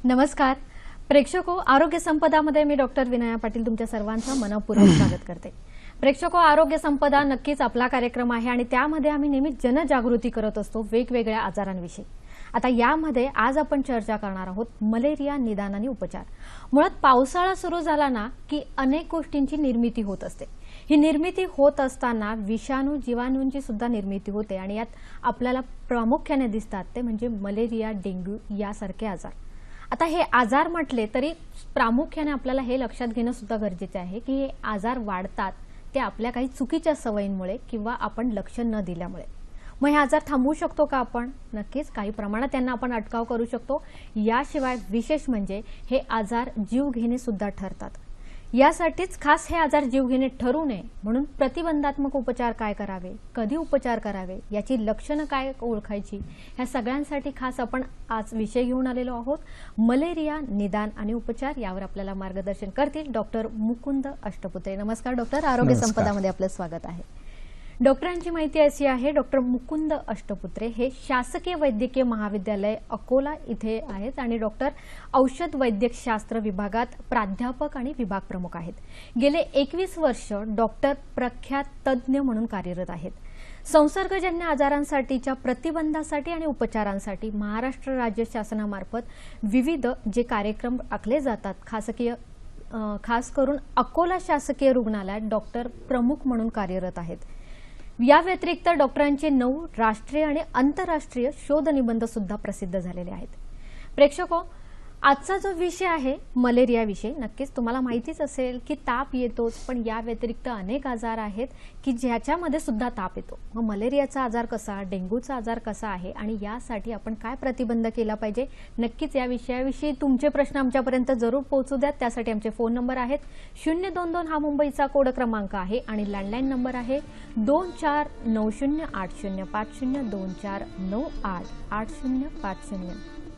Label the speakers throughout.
Speaker 1: नमस्कार प्रेक्षको, आरोग्य संपदामध्ये मी डॉक्टर विनया पाटील तुमच्या सर्वांचं मनपूर्वक स्वागत करते। प्रेक्षको, आरोग्य संपदा नक्कीच आपला कार्यक्रम आहे आणि त्यामध्ये आम्ही नेहमी जनजागृती करत असतो वेगवेगळ्या आजारांविषयी। आता यामध्ये आज आपण चर्चा करणार आहोत मलेरिया निदान आणि उपचार। मुळात पावसाळा सुरू झाला ना की अनेक गोष्टींची निर्मिती होत असते। ही निर्मिती होत असताना विषाणू जीवाणूंची सुद्धा निर्मिती होते आणि यात आपल्याला प्रामुख्याने दिसतात ते म्हणजे मलेरिया, डेंग्यू यासारखे आजार। आता हे आजार म्हटले तरी प्रामुख्याने आपल्याला हे लक्षात घेणं सुद्धा गरजेचे आहे की हे आजार वाढतात ते आपल्या काही चुकीच्या सवयींमुळे किंवा आपण लक्ष न दिल्यामुळे। मग हे आजार थांबवू शकतो का आपण? नक्कीच काही प्रमाणात त्यांना आपण अटकाव करू शकतो। याशिवाय विशेष म्हणजे हे आजार जीवघेणे सुद्धा ठरतात। यासाठीच खास हे आजार जीवघेणे ठरू नये म्हणून प्रतिबंधात्मक उपचार काय करावे, कधी उपचार करावे, याची लक्षणं काय ओळखायची, ह्या सगळ्यांसाठी खास आपण आज विषय घेऊन आलेलो आहोत। मलेरिया निदान आणि उपचार यावर आपल्याला मार्गदर्शन करतील डॉक्टर मुकुंद अष्टपुत्रे। नमस्कार डॉक्टर, आरोग्य संपदामध्ये आपलं स्वागत आहे। डॉक्टरांची माहिती अशी आहे, डॉक्टर मुकुंद अष्टपुत्रे हे शासकीय वैद्यकीय महाविद्यालय अकोला इथे आहेत आणि डॉक्टर औषध वैद्यकशास्त्र विभागात प्राध्यापक आणि विभाग प्रमुख आहेत। गेले 21 वर्ष डॉक्टर प्रख्यात तज्ञ म्हणून कार्यरत आहेत। संसर्गजन्य आजारांसाठीच्या प्रतिबंधासाठी आणि उपचारांसाठी महाराष्ट्र राज्य शासनामार्फत विविध जे कार्यक्रम आखले जातात खास करून अकोला शासकीय रुग्णालयात डॉक्टर प्रमुख म्हणून कार्यरत आहेत। या व्यतिरिक्त डॉक्टरांचे 9 राष्ट्रीय आणि आंतरराष्ट्रीय शोध निबंध सुद्धा प्रसिद्ध झालेले आहेत। प्रेक्षको, आजचा जो विषय आहे मलेरिया विषय, नक्कीच तुम्हाला माहितीच असेल की ताप येतोच, पण या व्यतिरिक्त अनेक आजार आहेत की ज्याच्यामध्ये सुद्धा ताप येतो। मग मलेरियाचा आजार कसा, डेंग्यूचा आजार कसा आहे आणि यासाठी आपण काय प्रतिबंध केला पाहिजे, नक्कीच या विषयाविषयी तुमचे प्रश्न आमच्यापर्यंत जरूर पोहोचू द्या। त्यासाठी आमचे फोन नंबर आहेत 022 हा मुंबईचा कोड क्रमांक आहे आणि लँडलाईन नंबर आहे 24908050 24988050।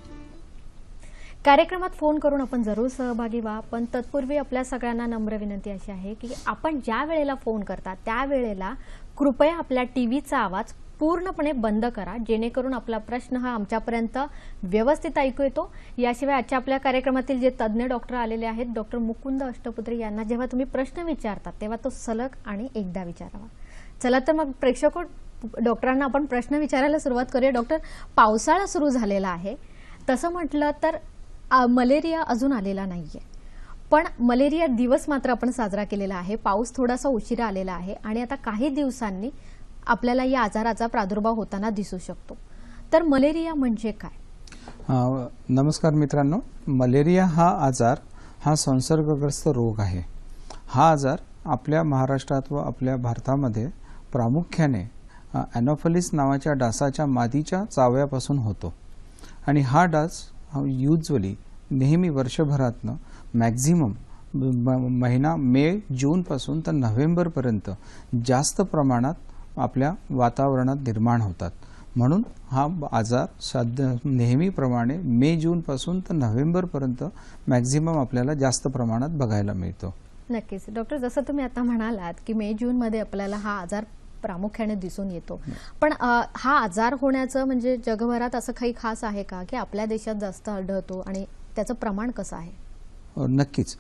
Speaker 1: कार्यक्रमात फोन करून आपण जरूर सहभागी व्हा, पण तत्पूर्वी आपल्या सगळ्यांना नम्र विनंती अशी आहे की आपण ज्या वेळेला फोन करता त्या वेळेला कृपया आपल्या टीव्हीचा आवाज पूर्णपणे बंद करा, जेणेकरून आपला प्रश्न हा आमच्यापर्यंत व्यवस्थित ऐकू येतो। याशिवाय आजच्या आपल्या कार्यक्रमातील जे तज्ञ डॉक्टर आलेले आहेत डॉक्टर मुकुंद अष्टपुत्रे यांना जेव्हा तुम्ही प्रश्न विचारता तेव्हा तो सलग आणि एकदा विचारावा। चला तर मग प्रेक्षको, डॉक्टरांना आपण प्रश्न विचारायला सुरुवात करूया। डॉक्टर, पावसाळा सुरू झालेला आहे, तसं म्हटलं तर मलेरिया अजून आलेला नाहीये, पण मलेरिया दिवस मात्र आपण साजरा केलेला आहे। पाऊस थोडासा उशिरा आलेला आहे आणि आता काही दिवसांनी आपल्याला या आजाराचा प्रादुर्भाव होताना दिसू शकतो। तर मलेरिया म्हणजे काय?
Speaker 2: नमस्कार मित्रांनो, मलेरिया हा आजार हा संसर्गग्रस्त रोग आहे। हा आजार आपल्या महाराष्ट्रात व आपल्या भारतामध्ये प्रामुख्याने एनोफिलिस नावाच्या डासाच्या मादीच्या चाव्यापासून होतो आणि हा डास युजुअली नेहमी वर्षभरातनं मॅक्झिमम महिना मे जून पासून तर नोव्हेंबर पर्यंत जास्त प्रमाणात आपल्या वातावरणात निर्माण होतात। म्हणून हा आजार नेहमीप्रमाणे मे जून पासून तर नोव्हेंबर पर्यंत मॅक्झिमम आपल्याला जास्त प्रमाणात बघायला मिळतो।
Speaker 1: नक्कीच डॉक्टर, जसं तुम्ही आता म्हणालात की मे जून मध्ये आपल्याला हा आजार प्रामुख्याने दिसून येतो, पण हा आजार होण्याचं म्हणजे जगभरात असं काही खास आहे का की आपल्या देशात जास्त आढळतो आणि त्याचं प्रमाण कसं आहे?
Speaker 2: नक्कीच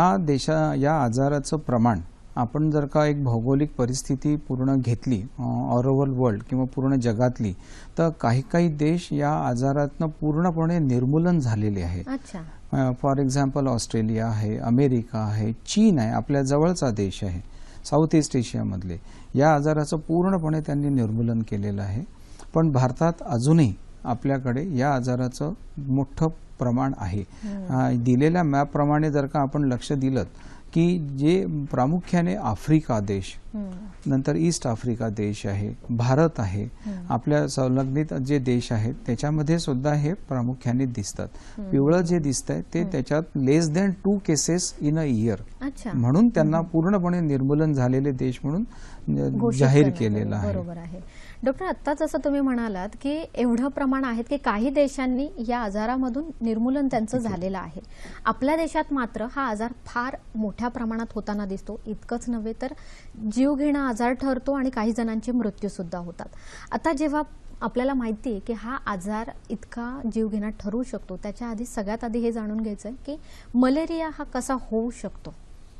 Speaker 2: या आजाराचं प्रमाण आपण जर का एक भौगोलिक परिस्थिती पूर्ण घेतली ऑल ओव्हर वर्ल्ड किंवा पूर्ण जगातली, तर काही देश या आजारातनं पूर्णपणे निर्मूलन झालेले आहे।
Speaker 1: अच्छा।
Speaker 2: फॉर एक्झाम्पल ऑस्ट्रेलिया आहे, अमेरिका आहे, चीन आहे, आपल्या जवळचा देश आहे, साऊथ ईस्ट एशियामधले या आजाराचं पूर्णपणे त्यांनी निर्मूलन केलेलं आहे। पण भारतात अजूनही आपल्याकडे या आजाराचं मोठं प्रमाण आहे। दिलेल्या मॅप प्रमाणे जर का आपण लक्ष दिलं की जे प्रामुख्याने आफ्रिका देश, नंतर ईस्ट आफ्रिका देश आहे, भारत आहे, आपल्या संलग्नित जे देश आहेत त्याच्यामध्ये सुद्धा हे प्रामुख्याने दिसतात। पिवळं जे दिसतंय ते त्याच्यात less than 2 cases in a year म्हणून त्यांना पूर्णपणे निर्मूलन झालेले देश म्हणून जाहीर केलेलं आहे।
Speaker 1: बरोबर आहे डॉक्टर, आता जसं तुम्ही म्हणालात की एवढं प्रमाण आहेत की काही देशांनी या आजारामधून निर्मूलन त्यांचं झालेलं आहे. आपल्या देशात मात्र हा आजार फार मोठ्या प्रमाणात होताना दिसतो. इतकंच नव्हे तर जीवघेणा आजार ठरतो आणि काही जणांचे मृत्यू सुद्धा होतात. आता जेव्हा आपल्याला माहिती आहे की हा आजार इतका जीवघेणा ठरू शकतो, त्याच्या आधी सगळ्यात आधी हे जाणून घ्यायचं की मलेरिया हा कसा होऊ शकतो.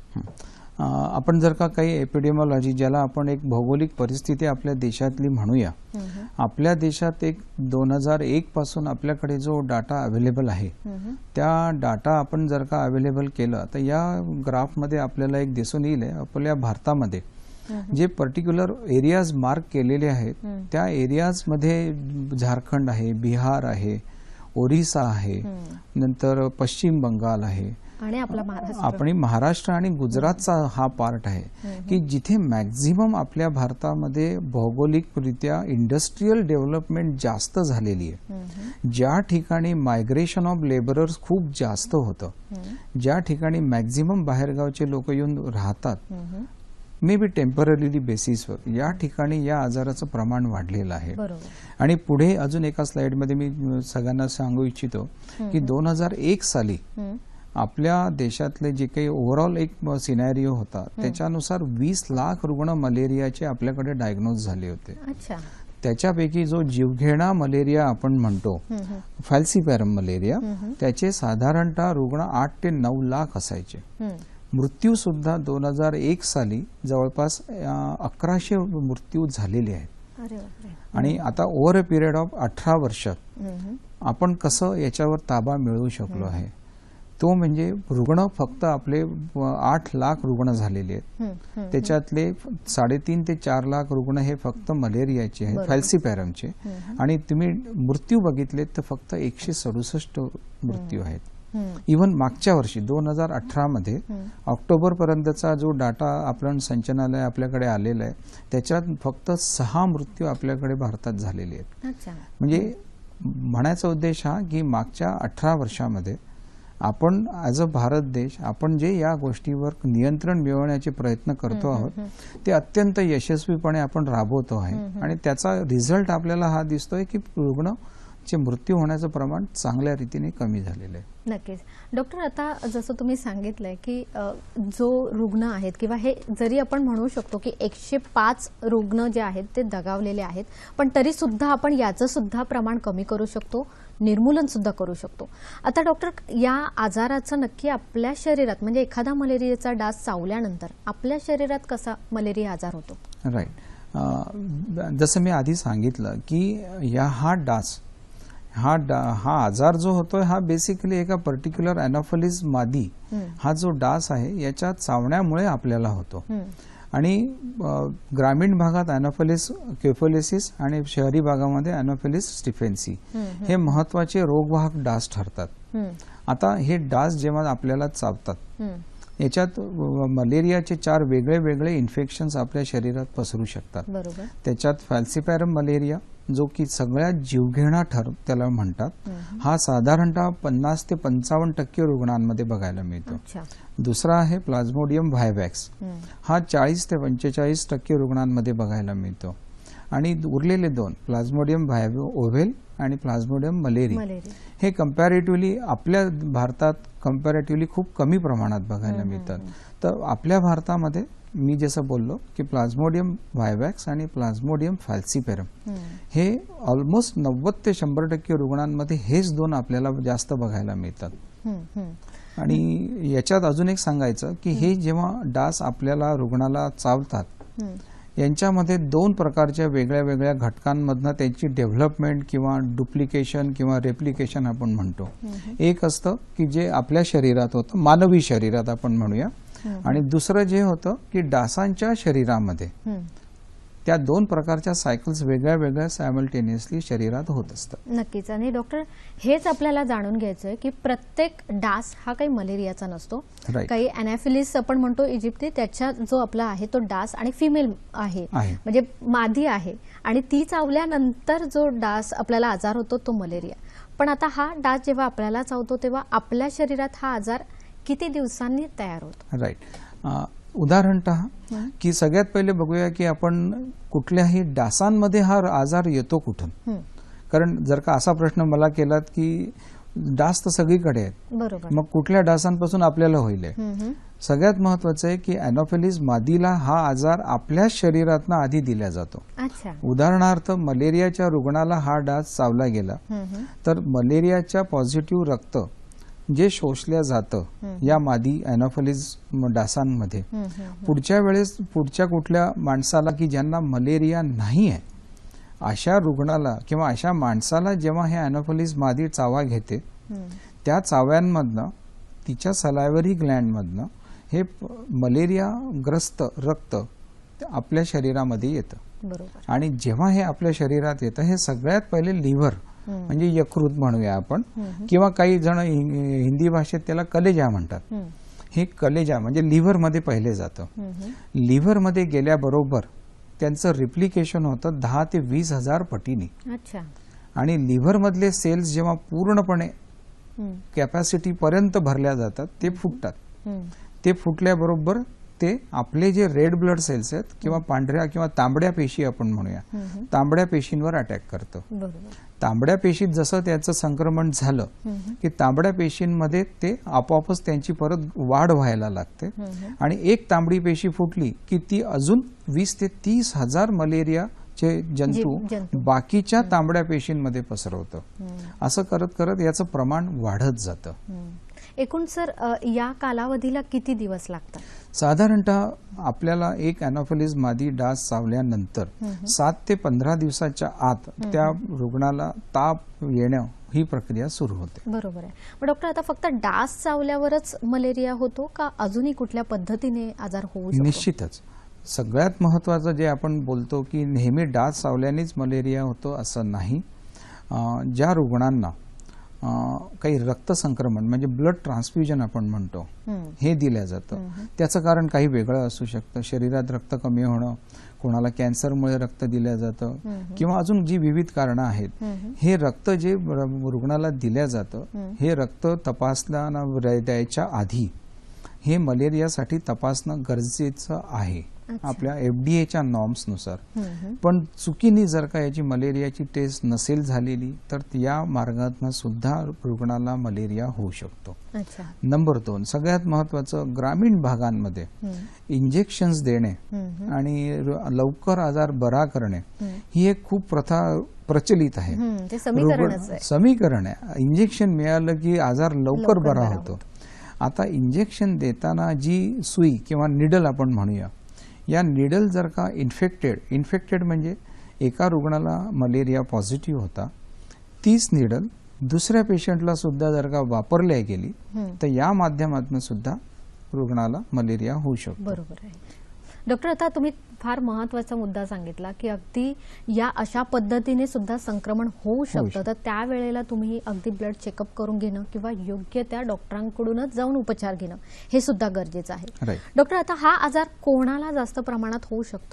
Speaker 2: आपण जर का काही एपिडेमॉलॉजी, ज्याला आपण एक भौगोलिक परिस्थिती आपल्या देशातली म्हणूया, आपल्या देशात एक 2001 पासून आपल्याकडे जो डाटा अवेलेबल आहे, त्या डाटा आपण जर का अवेलेबल केलं तर या ग्राफमध्ये आपल्याला एक दिसून येईल आपल्या भारतामध्ये जे पर्टिक्युलर एरियाज मार्क केलेले आहेत त्या एरियाजमध्ये झारखंड आहे, बिहार आहे, ओरिसा आहे, नंतर पश्चिम बंगाल आहे
Speaker 1: आणि
Speaker 2: आपली महाराष्ट्र आणि गुजरातचा हा पार्ट आहे की जिथे मॅक्झिमम आपल्या भारतामध्ये भौगोलिकरित्या इंडस्ट्रियल डेव्हलपमेंट जास्त झालेली आहे, ज्या ठिकाणी मायग्रेशन ऑफ लेबरर्स खूप जास्त होतं, ज्या ठिकाणी मॅक्झिमम बाहेरगावचे लोक येऊन राहतात, मे बी टेम्पररीली बेसिसवर, या ठिकाणी या आजाराचं प्रमाण वाढलेलं आहे. आणि पुढे अजून एका स्लाइडमध्ये मी सगळ्यांना सांगू इच्छितो की 2001 साली आपल्या देशातले जे काही ओव्हरऑल एक सिनॅरिओ होता त्याच्यानुसार 20 लाख रुग्ण मलेरियाचे आपल्याकडे डायग्नोज झाले होते. त्याच्यापैकी जो जीवघेणा मलेरिया आपण म्हणतो, फॅल्सीपॅरम मलेरिया, त्याचे साधारणतः रुग्ण 8 ते 9 लाख असायचे. मृत्यू सुद्धा 2001 साली जवळपास 1100 मृत्यू झालेले आहेत. आणि आता ओव्हर अ पिरियड ऑफ 18 वर्षात आपण कसं याच्यावर ताबा मिळवू शकलो आहे, तो म्हणजे रुग्ण फक्त आपले 8 लाख रुग्ण झालेले आहेत. त्याच्यातले 3.5 ते 4 लाख रुग्ण हे फक्त मलेरियाचे आहेत, फॅल्सीपॅरमचे. आणि तुम्ही मृत्यू बघितले तर फक्त 167 मृत्यू आहेत. इव्हन मागच्या वर्षी 2018 मध्ये ऑक्टोबर पर्यंतचा जो डाटा आपण संचालनालय आपल्याकडे आलेला आहे त्याच्यात फक्त 6 मृत्यू आपल्याकडे भारतात झालेले आहेत. म्हणजे म्हणायचा उद्देश हा की मागच्या 18 वर्षामध्ये आपण ॲज अ भारत देश आपण जे या गोष्टीवर नियंत्रण मिळवण्याचे प्रयत्न करतो आहोत ते अत्यंत यशस्वीपणे आपण राबवतो आहे. आणि त्याचा रिझल्ट आपल्याला हा दिसतोय की रुग्णचे मृत्यू होण्याचं प्रमाण चांगल्या रीतीने कमी झालेलं आहे.
Speaker 1: नक्कीच. डॉक्टर, आता जसं तुम्ही सांगितलंय की जो रुग्ण आहेत किंवा हे जरी आपण म्हणू शकतो की 105 रुग्ण जे आहेत ते दगावलेले आहेत, पण तरी सुद्धा आपण याचं सुद्धा प्रमाण कमी करू शकतो, निर्मूलन सुद्धा करू शकतो. आता डॉक्टर, या आजाराचं नक्की आपल्या शरीरात म्हणजे एखादा मलेरियाचा डास चावल्यानंतर आपल्या शरीरात कसा मलेरिया आजार होतो?
Speaker 2: राईट. जसं मी आधी सांगितलं की हा आजार जो होतोय हा बेसिकली एका पर्टिक्युलर एनोफिलीस मादी हा जो डास आहे याच्या चावण्यामुळे आपल्याला होतो. आणि ग्रामीण भागात एनोफिलीस क्युफोलिसिस आणि शहरी भागामध्ये एनोफिलीस स्टिफेन्सी हे महत्वाचे रोगवाहक डास ठरतात. आता हे डास जेव्हा आपल्याला चावतात याच्यात मलेरियाचे 4 वेगळे वेगळे इन्फेक्शन्स आपल्या शरीरात पसरू शकतात. त्याच्यात फॅल्सीपॅरम मलेरिया जो की सगळ्यात जीवघेणा त्याला म्हणतात, हा साधारणतः 50 ते 55% रुग्णांमध्ये बघायला मिळतो. दुसरा आहे प्लाझ्मोडियम व्हायवॅक्स, हा 40 ते 45% रुग्णांमध्ये बघायला मिळतो. आणि उरलेले 2 प्लाझ्मोडियम ओव्हेल आणि प्लाझ्मोडियम मलेरी हे कंपॅरेटिव्हली आपल्या भारतात कंपॅरेटिव्हली खूप कमी प्रमाणात बघायला मिळतात. तर आपल्या भारतामध्ये मी जसं बोललो की प्लाझ्मोडियम व्हायवॅक्स आणि प्लाझ्मोडियम फॅल्सीपॅरम हे ऑलमोस्ट 90 ते 100% रुग्णांमध्ये हेच 2 आपल्याला जास्त बघायला मिळतात. आणि याच्यात अजून एक सांगायचं की हे जेव्हा डास आपल्याला रुग्णाला चावतात यांच्यामध्ये 2 प्रकारच्या वेगळ्या वेगळ्या घटकांमधनं त्यांची डेव्हलपमेंट किंवा डुप्लिकेशन किंवा रेप्लिकेशन आपण म्हणतो. एक असतं की जे आपल्या शरीरात होतं, मानवी शरीरात आपण म्हणूया, आणि दुसरं जे होतं की डासांच्या शरीरामध्ये. त्या 2 प्रकारच्या सायकल्स वेगळ्या वेगळ्या सायमल्टेनियसली शरीरात होत असतात.
Speaker 1: नक्कीच. आणि डॉक्टर, हेच आपल्याला जाणून घ्यायचं आहे की प्रत्येक डास हा काही मलेरियाचा नसतो. काही एनाफिलिस आपण म्हणतो इजिप्ती, त्याच्या जो आपला आहे तो डास आणि फिमेल आहे म्हणजे मादी आहे, आणि ती चावल्यानंतर जो डास आपल्याला आजार होतो तो मलेरिया. पण आता हा डास जेव्हा आपल्याला चावतो तेव्हा आपल्या शरीरात हा आजार किती दिवसांनी तयार होतो?
Speaker 2: राईट. उदाहरणतः की सगळ्यात पहिले बघूया की आपण कुठल्याही डासांमध्ये हा आजार येतो कुठून. कारण जर का असा प्रश्न मला केलात की डास तर सगळीकडे आहेत,
Speaker 1: बरोबर,
Speaker 2: मग कुठल्या डासांपासून आपल्याला होईल. सगळ्यात महत्वाचं आहे की अॅनोफिलीज मादीला हा आजार आपल्या शरीरातनं आधी दिला जातो.
Speaker 1: अच्छा,
Speaker 2: उदाहरणार्थ मलेरियाच्या रुग्णाला हा डास चावला गेला तर मलेरियाच्या पॉझिटिव्ह रक्त जे शोषल्या जातं या मादी अॅनोफिलीज डासांमध्ये, पुढच्या वेळेस पुढच्या कुठल्या माणसाला की ज्यांना मलेरिया नाही आहे अशा रुग्णाला किंवा अशा माणसाला जेव्हा हे अॅनोफिलीज मादी चावा घेते त्या चाव्यांमधनं तिच्या सलायव्हरी ग्लँडमधनं हे मलेरियाग्रस्त रक्त आपल्या शरीरामध्ये येतं.
Speaker 1: बरोबर,
Speaker 2: आणि जेव्हा हे आपल्या शरीरात येतं हे सगळ्यात पहिले लिव्हर म्हणजे यकृत म्हणूया आपण, किंवा काही जण हिंदी भाषेत त्याला कलेजा म्हणतात. हे कलेजा म्हणजे लिव्हर मध्ये पहिले जातं. लिव्हर मध्ये गेल्याबरोबर त्यांचं रिप्लिकेशन होतं 10 ते 20 हजार पटीने.
Speaker 1: अच्छा,
Speaker 2: आणि लिव्हर मधले सेल्स जेव्हा पूर्णपणे कॅपॅसिटी पर्यंत भरल्या जातात ते फुटतात. ते फुटल्याबरोबर ते आपले जे रेड ब्लड सेल्स आहेत किंवा पांढऱ्या किंवा तांबड्या पेशी आपण म्हणूया, तांबड्या पेशींवर अटॅक करतं.
Speaker 1: बरोबर,
Speaker 2: तांबड्या पेशीत जसं त्याचं संक्रमण झालं की तांबड्या पेशींमध्ये ते आपोआपच त्यांची परत वाढ व्हायला लागते. आणि एक तांबडी पेशी फुटली की ती अजून 20 ते 30 हजार मलेरियाचे जंतू बाकीच्या तांबड्या पेशींमध्ये पसरवतं. असं करत करत याचं प्रमाण वाढत जातं.
Speaker 1: एकूण सर या कालावधीला किती दिवस लागतात?
Speaker 2: साधारणतः आपल्याला एक अॅनोफिलीज मादी डास चावल्यानंतर 7 ते 15 दिवसाच्या आत त्या रुग्णाला ताप येणं ही प्रक्रिया सुरू होते.
Speaker 1: बरोबर आहे. मग डॉक्टर आता फक्त डास चावल्यावरच मलेरिया होतो का अजूनही कुठल्या पद्धतीने आजार होऊ शकतो?
Speaker 2: निश्चितच. सगळ्यात महत्वाचं जे आपण बोलतो की नेहमी डास चावल्यानेच मलेरिया होतो असं नाही. ज्या रुग्णांना काही रक्त संक्रमण म्हणजे ब्लड ट्रान्सफ्युजन आपण म्हणतो हे दिलं जातं, त्याचं कारण काही वेगळं असू शकतं. शरीरात रक्त कमी होणं, कोणाला कॅन्सरमुळे रक्त दिलं जातं किंवा अजून जी विविध कारणं आहेत. हे रक्त जे रुग्णाला दिलं जातं हे रक्त तपासला द्यायच्या आधी हे मलेरियासाठी तपासणं गरजेचं आहे आपल्या FDA नॉर्म्सनुसार. पण चुकीने जर का याची मलेरियाची टेस्ट नसेल झालेली तर या मार्गातून सुद्धा रुग्णाला मलेरिया होऊ शकतो. नंबर 2, सगळ्यात महत्वाचं ग्रामीण भागांमध्ये इंजेक्शन्स देणे आणि लवकर आजार बरा करणे ही एक खूप प्रथा प्रचलित आहे. समीकरण आहे. इंजेक्शन मिळालं की आजार लवकर बरा होतो. आता इंजेक्शन देताना जी सुई किंवा निडल आपण म्हणूया, या निडल जर का इन्फेक्टेड म्हणजे एका रुग्णाला मलेरिया पॉझिटिव्ह होता, तीच निडल दुसऱ्या पेशंटला सुद्धा जर का वापरल्या गेली तर या माध्यमातून सुद्धा रुग्णाला मलेरिया होऊ शकतो.
Speaker 1: बरोबर आहे. डॉक्टर आता तुम्ही फार महत्त्वाचा मुद्दा सांगितला की अगदी या अशा पद्धतीने सुद्धा संक्रमण होऊ शकतं, तर त्यावेळेला तुम्ही अगदी ब्लड चेकअप करून घेणं किंवा योग्य त्या डॉक्टरांकडूनच जाऊन उपचार घेणं हे सुद्धा गरजेचं आहे. डॉक्टर आता हा आजार कोणाला जास्त प्रमाणात होऊ शकतो?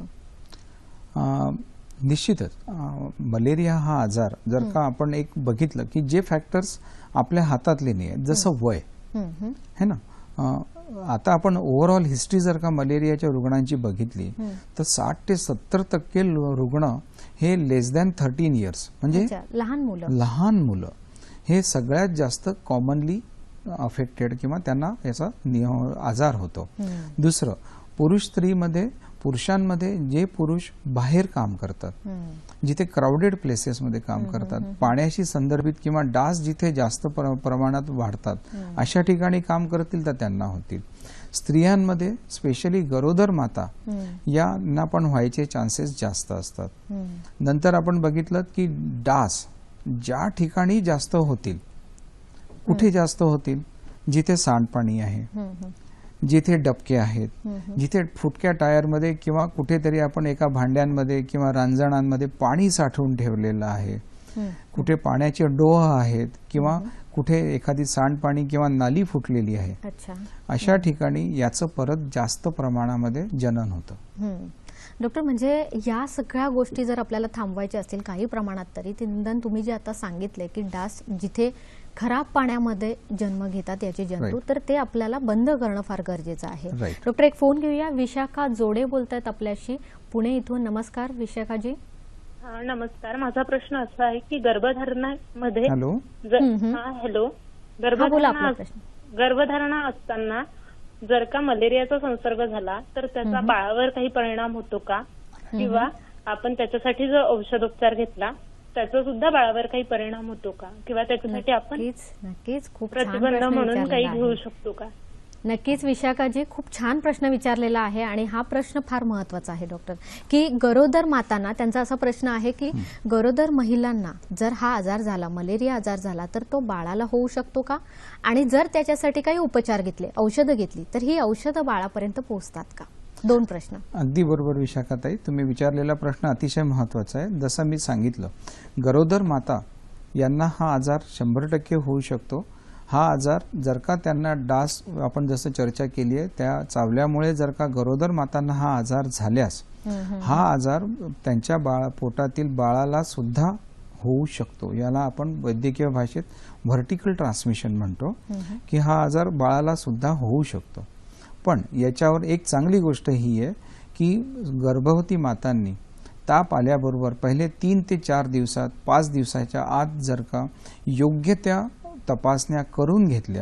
Speaker 2: निश्चितच मलेरिया हा आजार जर का आपण एक बघितलं की जे फॅक्टर्स आपल्या हातातले नाही आहेत, जसं वय है ना, आता आपण ओव्हरऑल हिस्ट्री जर का मलेरियाच्या रुग्णांची बघितली तर 60 ते 70% रुग्ण हे लेस दॅन 13 इयर्स म्हणजे लहान मुलं हे सगळ्यात जास्त कॉमनली अफेक्टेड किंवा त्यांना याचा आजार होतो. दुसरं, पुरुषांमध्ये जे पुरुष बाहेर काम करतात, जिथे क्राउडेड प्लेसेसमध्ये काम करतात, पाण्याशी संदर्भित किंवा डास जिथे जास्त प्रमाणात वाढतात अशा ठिकाणी काम करतील तर त्यांना होतील. स्त्रियांमध्ये स्पेशली गरोदर माता यांना पण व्हायचे चान्सेस जास्त असतात. नंतर आपण बघितलं की डास ज्या ठिकाणी जास्त होतील, कुठे जास्त होतील, जिथे सांडपाणी आहे, जिथे डबके आहेत, जिथे फुटक्या टायरमध्ये किंवा कुठेतरी आपण एका भांड्यांमध्ये किंवा रांजणांमध्ये पाणी साठवून ठेवलेलं आहे, कुठे पाण्याचे डोह आहेत किंवा कुठे एखादी सांडपाणी किंवा नाली फुटलेली आहे, अशा ठिकाणी याचं परत जास्त प्रमाणामध्ये जनन होतं.
Speaker 1: डॉक्टर, म्हणजे या सगळ्या गोष्टी जर आपल्याला थांबवायच्या असतील काही प्रमाणात तरी, निदान तुम्ही जे आता सांगितले की डास जिथे खराब पाण्यामध्ये जन्म घेतात याचे जंतू, तर ते आपल्याला बंद करणं फार गरजेचं आहे.
Speaker 2: Right.
Speaker 1: डॉक्टर, एक फोन घेऊया. विशाखा जोडे बोलतायत आपल्याशी पुणे इथून. नमस्कार विशाखाजी.
Speaker 3: नमस्कार. माझा प्रश्न असा आहे की गर्भधारणामध्ये
Speaker 2: हॅलो.
Speaker 3: हॅलो.
Speaker 1: बोला आपला प्रश्न.
Speaker 3: गर्भधारणा असताना जर का मलेरियाचा संसर्ग झाला तर त्याचा बाळावर काही परिणाम होतो का, किंवा आपण त्याच्यासाठी जो औषधोपचार घेतला त्याचा सुद्धा बाळावर काही परिणाम होतो का, किंवा त्याच्यासाठी आपण
Speaker 1: नक्कीच खूप छान
Speaker 3: प्रतिबंध
Speaker 1: प्रश्न
Speaker 3: म्हणून काही
Speaker 1: विचारलेला
Speaker 3: घेऊ
Speaker 1: आहे.
Speaker 3: शकतो का?
Speaker 1: नक्कीच विशाखाजी, खूप छान प्रश्न विचारलेला आहे आणि हा प्रश्न फार महत्वाचा आहे डॉक्टर, की गरोदर मातांना त्यांचा असा प्रश्न आहे की गरोदर महिलांना जर हा आजार झाला, मलेरिया आजार झाला, तर तो बाळाला होऊ शकतो का, आणि जर त्याच्यासाठी काही उपचार घेतले, औषधं घेतली, तर ही औषधं बाळापर्यंत पोहोचतात का? दोन प्रश्न.
Speaker 2: अगदी बरोबर विशाखाताई, तुम्ही विचारलेला प्रश्न अतिशय महत्वाचा आहे. जसं मी सांगितलं, गरोदर माता यांना हा आजार 100% होऊ शकतो. हा आजार जर का त्यांना डास, आपण जसं चर्चा केली आहे, त्या चावल्यामुळे जर का गरोदर मातांना हा आजार झाल्यास हा आजार त्यांच्या पोटातील बाळाला सुद्धा होऊ शकतो. याला आपण वैद्यकीय भाषेत व्हर्टिकल ट्रान्समिशन म्हणतो, की हा आजार बाळाला सुद्धा होऊ शकतो. पण याच्यावर एक चांगली गोष्ट ही आहे की गर्भवती मातांनी ताप आल्याबरोबर पहिले 3 ते 4 दिवसात, 5 दिवसाच्या आत जर का योग्य त्या तपासण्या करून घेतल्या,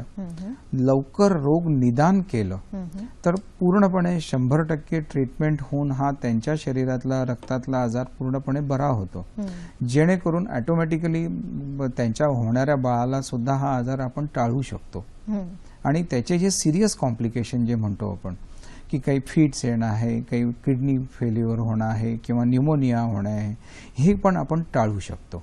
Speaker 2: लवकर रोग निदान केलं, तर पूर्णपणे 100% ट्रीटमेंट होऊन हा त्यांच्या शरीरातला, रक्तातला आजार पूर्णपणे बरा होतो. जेणेकरून ऑटोमॅटिकली त्यांच्या होणाऱ्या बाळाला सुद्धा हा आजार आपण टाळू शकतो. आणि त्याचे जे सिरियस कॉम्प्लिकेशन जे म्हणतो आपण, की काही फिट्स येणं आहे, काही किडनी फेल्युअर होणं आहे, किंवा न्यूमोनिया होणं आहे, हे पण आपण टाळू शकतो.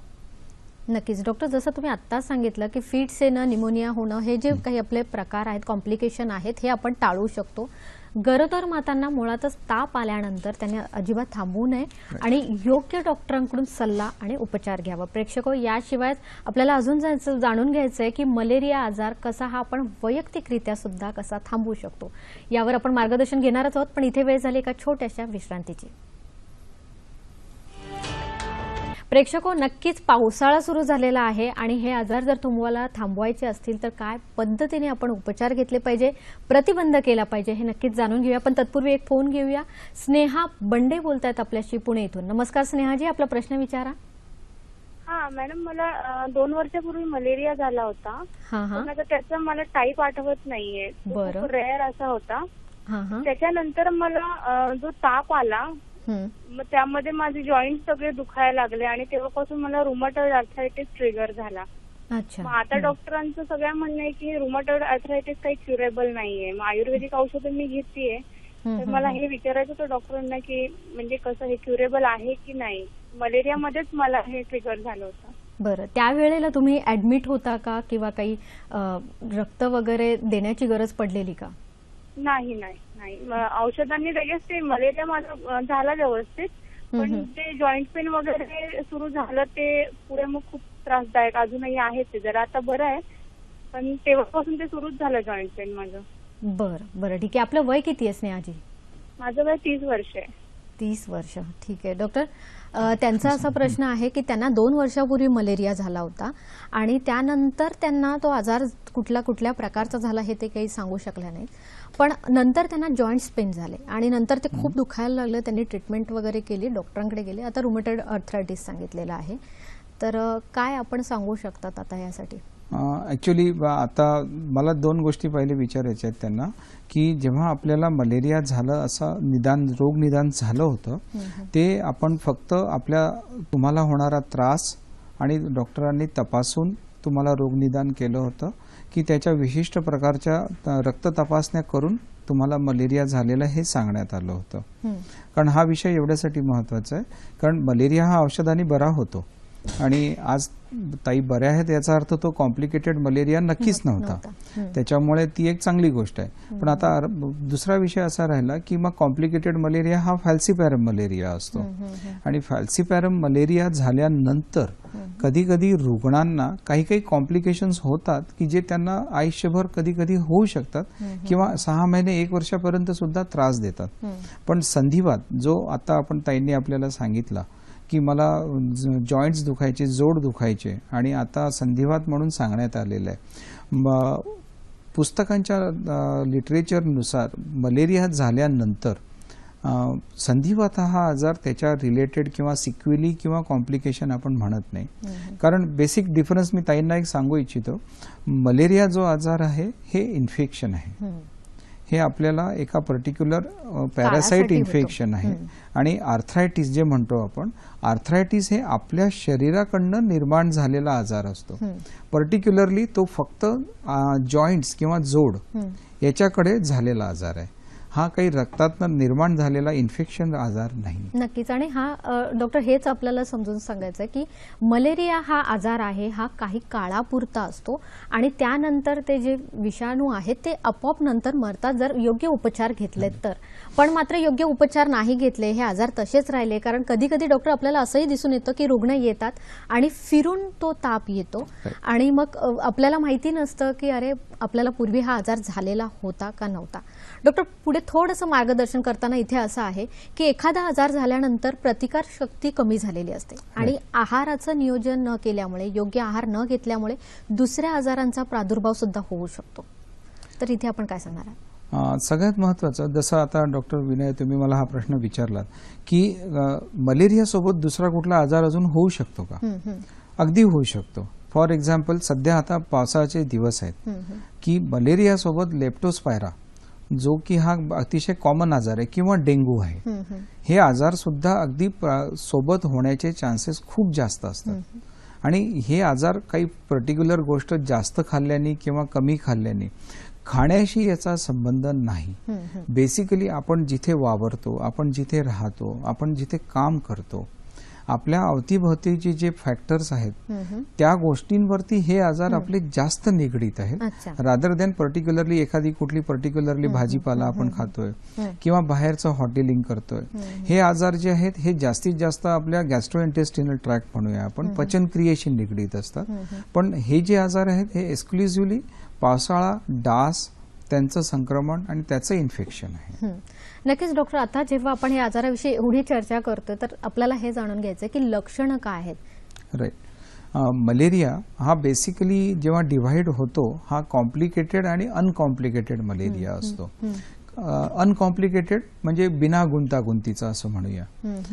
Speaker 1: नक्कीच डॉक्टर, जसं तुम्ही आत्ताच सांगितलं की फिट्स येणं, निमोनिया होणं, हे जे काही आपले प्रकार आहेत, कॉम्प्लिकेशन आहेत, हे आपण टाळू शकतो. गरोदर मातांना मुळातच ताप आल्यानंतर त्यांनी अजिबात थांबवू नये आणि योग्य डॉक्टरांकडून सल्ला आणि उपचार घ्यावा. प्रेक्षको, याशिवाय आपल्याला अजून जाणून घ्यायचं आहे की मलेरिया आजार कसा हा आपण वैयक्तिकरित्या सुद्धा कसा थांबवू शकतो, यावर आपण मार्गदर्शन घेणारच आहोत. पण इथे वेळ झाली एका छोट्याशा विश्रांतीची. प्रेक्षको, नक्कीच पावसाळा सुरू झालेला आहे आणि हे आजार जर तुम्हाला थांबवायचे असतील तर काय पद्धतीने आपण उपचार घेतले पाहिजे, प्रतिबंध केला पाहिजे, हे नक्कीच जाणून घेऊया. पण तत्पूर्वी एक फोन घेऊया. स्नेहा बंडे बोलतायत आपल्याशी पुणे इथून. नमस्कार स्नेहाजी, आपला प्रश्न विचारा.
Speaker 4: हा मॅडम, मला 2 वर्षापूर्वी मलेरिया झाला होता. पण आता त्याचा मला टाईप आठवत नाहीये.
Speaker 1: बरं.
Speaker 4: रेअर असा होता. त्याच्यानंतर मला जो ताप आला, मग त्यामध्ये माझे जॉईंट सगळे दुखायला लागले आणि तेव्हापासून मला रुमॅटॉइड आर्थरायटिस ट्रिगर झाला.
Speaker 1: अच्छा.
Speaker 4: मग आता डॉक्टरांचं सगळं म्हणणं आहे की रुमॅटॉइड आर्थरायटिस काही क्युरेबल नाहीये. मग आयुर्वेदिक औषधं मी घेतलीये. तर मला हे विचारायचं होतं डॉक्टरांना की म्हणजे कसं हे क्युरेबल आहे की नाही. मलेरियामध्येच मला हे ट्रिगर झालं होतं.
Speaker 1: बरं, त्यावेळेला तुम्ही ऍडमिट होता का, किंवा काही रक्त वगैरे देण्याची गरज पडलेली का?
Speaker 4: नाही. औषधांनी लगेच ते मलेरिया माझा झाला व्यवस्थित, पण ते जॉईंट पेन वगैरे सुरू झालं ते पुढे मग खूप त्रासदायक अजूनही आहे. ते जरा आता बरं आहे, पण तेव्हापासून ते सुरूच झालं जॉईंट पेन माझं.
Speaker 1: बरं ठीक आहे. आपलं वय किती आहे स्नेहाजी?
Speaker 4: माझं वय 30 वर्ष आहे.
Speaker 1: 30 वर्ष, ठीक आहे. डॉक्टर, त्यांचा असा प्रश्न आहे की त्यांना 2 वर्षापूर्वी मलेरिया झाला होता आणि त्यानंतर त्यांना तो आजार कुठल्या प्रकारचा झाला हे ते काही सांगू शकल्या नाहीत, पण नंतर त्यांना जॉईंट्स पेन झाले आणि नंतर ते खूप दुखायला लागले. त्यांनी ट्रीटमेंट वगैरे केली, डॉक्टरांकडे गेले, आता रुमॅटॉइड आर्थरायटिस सांगितलेलं आहे. तर काय आपण सांगू शकतात आता यासाठी?
Speaker 2: ॲक्च्युली आता मला 2 गोष्टी पहिले विचारायच्या आहेत त्यांना, की जेव्हा आपल्याला मलेरिया झालं, असं रोग निदान झालं होतं, ते आपण फक्त तुम्हाला होणारा त्रास आणि डॉक्टरांनी तपासून तुम्हाला रोग निदान केलं होतं, की त्याच्या विशिष्ट प्रकारच्या रक्त तपासण्या करून तुम्हाला मलेरिया झालेला हे सांगण्यात आलं होतं. कारण हा विषय एवढ्यासाठी महत्त्वाचा आहे, कारण मलेरिया हा औषधाने बरा होतो आणि आज ताई बऱ्या आहेत याचा अर्थ तो कॉम्प्लिकेटेड मलेरिया नक्कीच नव्हता. त्याच्यामुळे ती एक चांगली गोष्ट आहे. पण आता दुसरा विषय असा राहिला की मग कॉम्प्लिकेटेड मलेरिया हा फॅल्सिपॅरम मलेरिया असतो आणि फॅल्सिपॅरम मलेरिया झाल्यानंतर कधी कधी रुग्णांना काही कॉम्प्लिकेशन्स होतात की जे त्यांना आयुष्यभर कधी कधी होऊ शकतात किंवा 6 महिने 1 वर्षापर्यंत सुद्धा त्रास देतात. पण संधिवात जो आता आपण ताईंनी आपल्याला सांगितला की मला जॉईंट्स दुखायचे, जोड दुखायचे आणि आता संधिवात म्हणून सांगण्यात आलेलं आहे. पुस्तकांच्या लिटरेचरनुसार मलेरिया झाल्यानंतर संधिवात हा आजार त्याच्या रिलेटेड किंवा सिक्वेली किंवा कॉम्प्लिकेशन आपण म्हणत नाही. कारण बेसिक डिफरन्स मी ताईंना एक सांगू इच्छितो. मलेरिया जो आजार आहे हे इन्फेक्शन आहे. हे आपल्याला एका पर्टिक्युलर पॅरासाइट इन्फेक्शन आहे. आणि आर्थरायटिस जे म्हणतो आपण, आर्थरायटिस हे आपल्या शरीराकडनं निर्माण झालेला आजार असतो. पर्टिक्युलरली तो फक्त जॉईंट्स किंवा जोड याच्याकडे झालेला आजार आहे. हा काही रक्तातनं निर्माण झालेला इन्फेक्शन आजार नाही.
Speaker 1: नक्कीच. आणि हा डॉक्टर हेच आपल्याला समजून सांगायचं की मलेरिया हा आजार आहे, हा काही काळापुरता असतो आणि त्यानंतर ते जे विषाणू आहेत ते आपोआप नंतर मरतात जर योग्य उपचार घेतलेत तर. पण मात्र योग्य उपचार नाही घेतले, हे आजार तसेच राहिले. कारण कधी कधी डॉक्टर आपल्याला असंही दिसून येतं की रुग्ण येतात आणि फिरून तो ताप येतो आणि मग आपल्याला माहिती नसतं की अरे आपल्याला पूर्वी हा आजार झालेला होता का नव्हता. डॉक्टर पुढे थोडंसं मार्गदर्शन करताना इथे असं आहे की एखादा आजार झाल्यानंतर प्रतिकार शक्ती कमी झालेली असते आणि आहाराचं नियोजन न केल्यामुळे, योग्य आहार न घेतल्यामुळे दुसऱ्या आजारांचा प्रादुर्भाव सुद्धा होऊ शकतो. तर इथे आपण काय सांगणार आहात?
Speaker 2: सगळ्यात महत्त्वाचं, जसं आता डॉक्टर विनय तुम्ही मला हा प्रश्न विचारलात की मलेरिया सोबत दुसरा कुठला आजार अजून होऊ शकतो का? अगदी होऊ शकतो. फॉर एक्झाम्पल सध्या आता पावसाचे दिवस आहेत की मलेरिया सोबत लेप्टोस्पायरा जो की हा अतिशय कॉमन आजार आहे किंवा डेंग्यू आहे, हे आजार सुद्धा अगदी सोबत होण्याचे चान्सेस खूप जास्त असतात. आणि हे आजार काही पर्टिक्युलर गोष्ट जास्त खाल्ल्याने किंवा कमी खाल्ल्याने, खाण्याशी याचा संबंध नाही. बेसिकली आपण जिथे वावरतो, आपण जिथे राहतो, आपण जिथे काम करतो, आपल्या अवतीभोवतीचे जे फॅक्टर्स आहेत त्या गोष्टींवरती हे आजार आपले जास्त निगडीत आहेत. रादर दॅन पर्टिक्युलरली एखादी कुठली पर्टिक्युलरली भाजीपाला आपण खातोय किंवा बाहेरचं हॉटेलिंग करतोय. हे आजार जे आहेत हे जास्तीत जास्त आपल्या गॅस्ट्रोइंटेस्टिनल ट्रॅक्ट म्हणूया आपण, पचनक्रियेशी निगडीत असतात. पण हे जे आजार आहेत हे एक्सक्लुझिव्हली पावसाळा, डास, त्यांचं संक्रमण आणि त्याचं इन्फेक्शन आहे.
Speaker 1: नक्कीच डॉक्टर. आता जेव्हा आपण या आजाराविषयी एवढी चर्चा करतो तर आपल्याला हे जाणून घ्यायचं की लक्षणं काय आहेत?
Speaker 2: राईट. मलेरिया हा बेसिकली जेव्हा डिव्हाइड होतो हा कॉम्प्लिकेटेड आणि अनकॉम्प्लिकेटेड मलेरिया असतो. अनकॉम्प्लिकेटेड म्हणजे बिना गुंतागुंतीचा असं म्हणूया.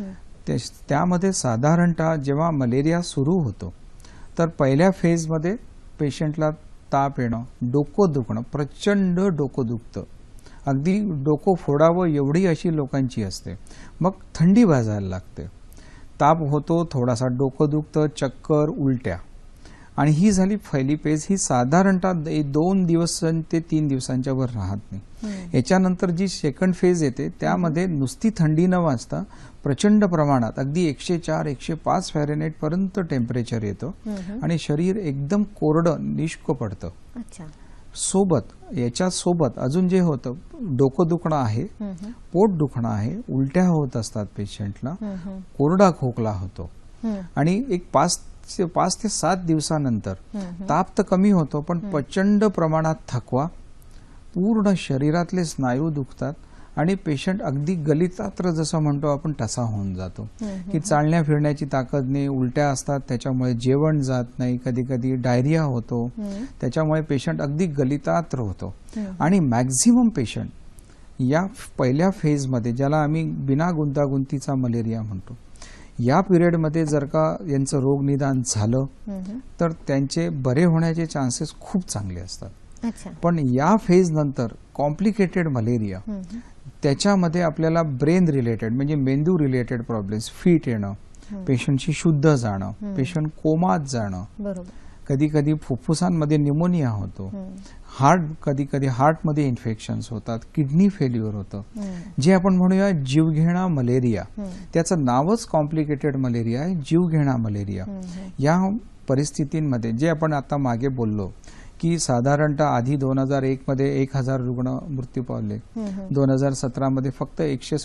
Speaker 2: त्यामध्ये साधारणतः जेव्हा मलेरिया सुरू होतो तर पहिल्या फेजमध्ये पेशंटला ताप येणं, डोकं दुखणं, प्रचंड डोकं दुखतं, अगदी डोकं फोडावं एवढी अशी लोकांची असते. मग थंडी वाजायला लागते, ताप होतो, थोडासा डोकं दुखतं, चक्कर, उलट्या. आणि ही झाली पहिली फेज. ही साधारणतः 2 दिवस ते 3 दिवसांच्या वर राहत नाही. याच्यानंतर जी सेकंड फेज येते त्यामध्ये नुसती थंडी न वाजता प्रचंड प्रमाणात अगदी 104-105 फॅरेनहाइट पर्यंत टेम्परेचर येतं आणि शरीर एकदम कोरडं निष्क पडतं. याच्या सोबत अजून जे होतं, डोकं दुखणं आहे, पोट दुखणं आहे, उलट्या होत असतात पेशंटला, कोरडा खोकला होतो आणि एक 5 ते 7 दिवसानंतर ताप तर कमी होतो पण प्रचंड प्रमाणात थकवा, पूर्ण शरीरातले स्नायू दुखतात आणि पेशंट अगदी गलितात्र जसं म्हणतो आपण तसा होऊन जातो की चालण्या फिरण्याची ताकद नाही, उलट्या असतात, त्याच्यामुळे जेवण जात नाही, कधी कधी डायरिया होतो, त्याच्यामुळे पेशंट अगदी गलितात्र होतो. आणि मॅक्झिमम पेशंट या पहिल्या फेजमध्ये, ज्याला आम्ही बिना गुंतागुंतीचा मलेरिया म्हणतो, या पिरियडमध्ये जर का यांचं रोग निदान झालं तर त्यांचे बरे होण्याचे चान्सेस खूप चांगले असतात. पण या फेज नंतर कॉम्प्लिकेटेड मलेरिया, त्याच्यामध्ये आपल्याला ब्रेन रिलेटेड म्हणजे मेंदू रिलेटेड प्रॉब्लेम्स, फिट येणं, पेशंटशी शुद्ध जाणं, पेशंट कोमात जाणं, कधी कधी फुफ्फुसांमध्ये न्यूमोनिया होतो, कधी कधी हार्टमध्ये इन्फेक्शन्स होतात, किडनी फेल्युअर होतं, जे आपण म्हणूया जीवघेणा मलेरिया. त्याचं नावच कॉम्प्लिकेटेड मलेरिया आहे, जीवघेणा मलेरिया. या परिस्थितींमध्ये जे आपण आता मागे बोललो की साधारणतः आधी 2001 मध्ये 1000 रुग्ण मृत्यू पावले, 2017 मध्ये फक्त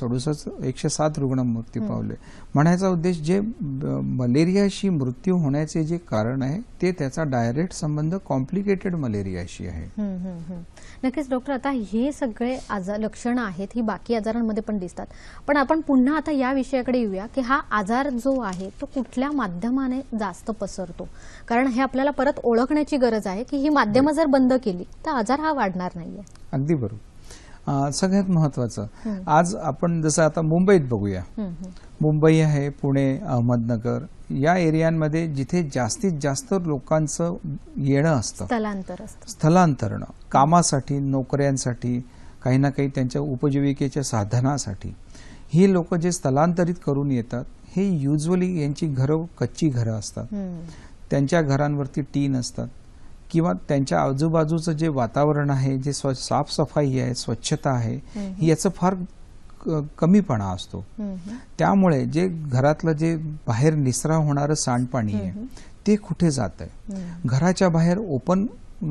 Speaker 2: 107 रुग्ण मृत्यू पावले. म्हणायचा उद्देश जे मलेरियाशी मृत्यू होण्याचे जे कारण आहे ते त्याचा डायरेक्ट संबंध कॉम्प्लिकेटेड मलेरियाशी आहे.
Speaker 1: नक्कीच डॉक्टर, आता हे सगळे लक्षणं आहेत ही बाकी आजारांमध्ये पण दिसतात, पण आपण पुन्हा आता या विषयाकडे येऊया की हा आजार जो आहे तो कुठल्या माध्यमाने जास्त पसरतो, कारण हे आपल्याला परत ओळखण्याची गरज आहे की ही माध्यमं जर बंद केली तर आजार हा वाढणार नाहीये.
Speaker 2: अगदी बरोबर. सगळ्यात महत्वाचं आज आपण जसं आता मुंबईत बघूया, मुंबई आहे, पुणे, अहमदनगर या एरियांमध्ये जिथे जास्तीत जास्त लोकांचं येणं असतं, स्थलांतरण कामासाठी, नोकऱ्यांसाठी, काही ना काही त्यांच्या उपजीविकेच्या साधनासाठी, ही लोक जे स्थलांतरित करून येतात हे युजली यांची घरं कच्ची घरं असतात, त्यांच्या घरांवरती टीन असतात किंवा त्यांच्या आजूबाजूचं जे वातावरण आहे, जे साफसफाई आहे, स्वच्छता आहे, याचं फार कमीपणा असतो. त्यामुळे जे घरातलं जे बाहेर निसरा होणारं सांडपाणी आहे ते कुठे जात आहे? घराच्या बाहेर ओपन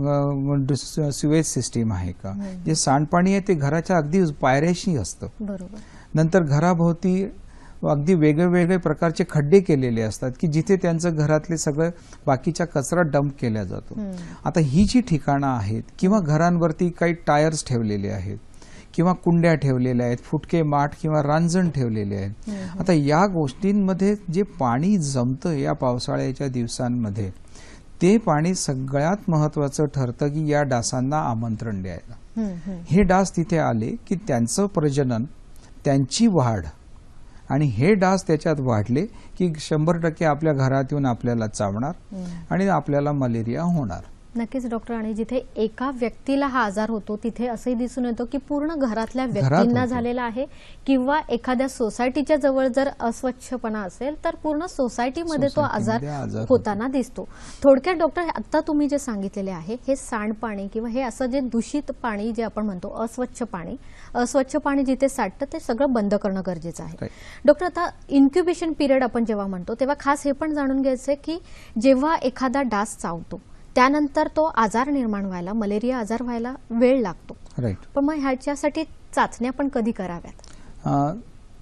Speaker 2: सिवेज सिस्टीम आहे का? जे सांडपाणी आहे ते घराच्या अगदी पायऱ्याशी असतं. नंतर घराभोवती अगदी वेगवेगळे प्रकारचे खड्डे केलेले असतात की जिथे त्यांचं घरातले सगळं बाकीचा कचरा डंप केला जातो. आता ही जी ठिकाणं आहेत किंवा घरांवरती काही टायर्स ठेवलेले आहेत किंवा कुंड्या ठेवलेल्या आहेत, फुटके माठ किंवा रांजण ठेवलेले आहेत. आता या गोष्टींमध्ये जे पाणी जमतं या पावसाळ्याच्या दिवसांमध्ये, ते पाणी सगळ्यात महत्वाचं ठरतं की या डासांना आमंत्रण द्यायला. हे डास तिथे आले की त्यांचं प्रजनन, त्यांची वाढ, आणि हे डास त्याच्यात वाढले की 100% आपल्या घरात येऊन आपल्याला चावणार आणि आपल्याला मलेरिया होणार.
Speaker 1: नक्कीच डॉक्टर, आणि जिथे एका व्यक्तीला हा आजार होतो तिथे असंही दिसून येतो की पूर्ण घरातल्या व्यक्तींना झालेला आहे, किंवा एखाद्या सोसायटीच्या जवळ जर अस्वच्छपणा असेल तर पूर्ण सोसायटीमध्ये तो आजार होताना दिसतो. थोडक्यात डॉक्टर, आता तुम्ही जे सांगितलेले आहे हे सांडपाणी किंवा हे असं जे दूषित पाणी जे आपण म्हणतो अस्वच्छ पाणी जिथे साठतं ते सगळं बंद करणं गरजेचं आहे. डॉक्टर, आता इन्क्युबेशन पिरियड आपण जेव्हा म्हणतो तेव्हा खास हे पण जाणून घ्यायचं की जेव्हा एखादा डास चावतो त्यानंतर तो आजार निर्माण व्हायला, मलेरिया आजार व्हायला वेळ लागतो. पण मग ह्याच्यासाठी चाचण्या पण कधी कराव्यात?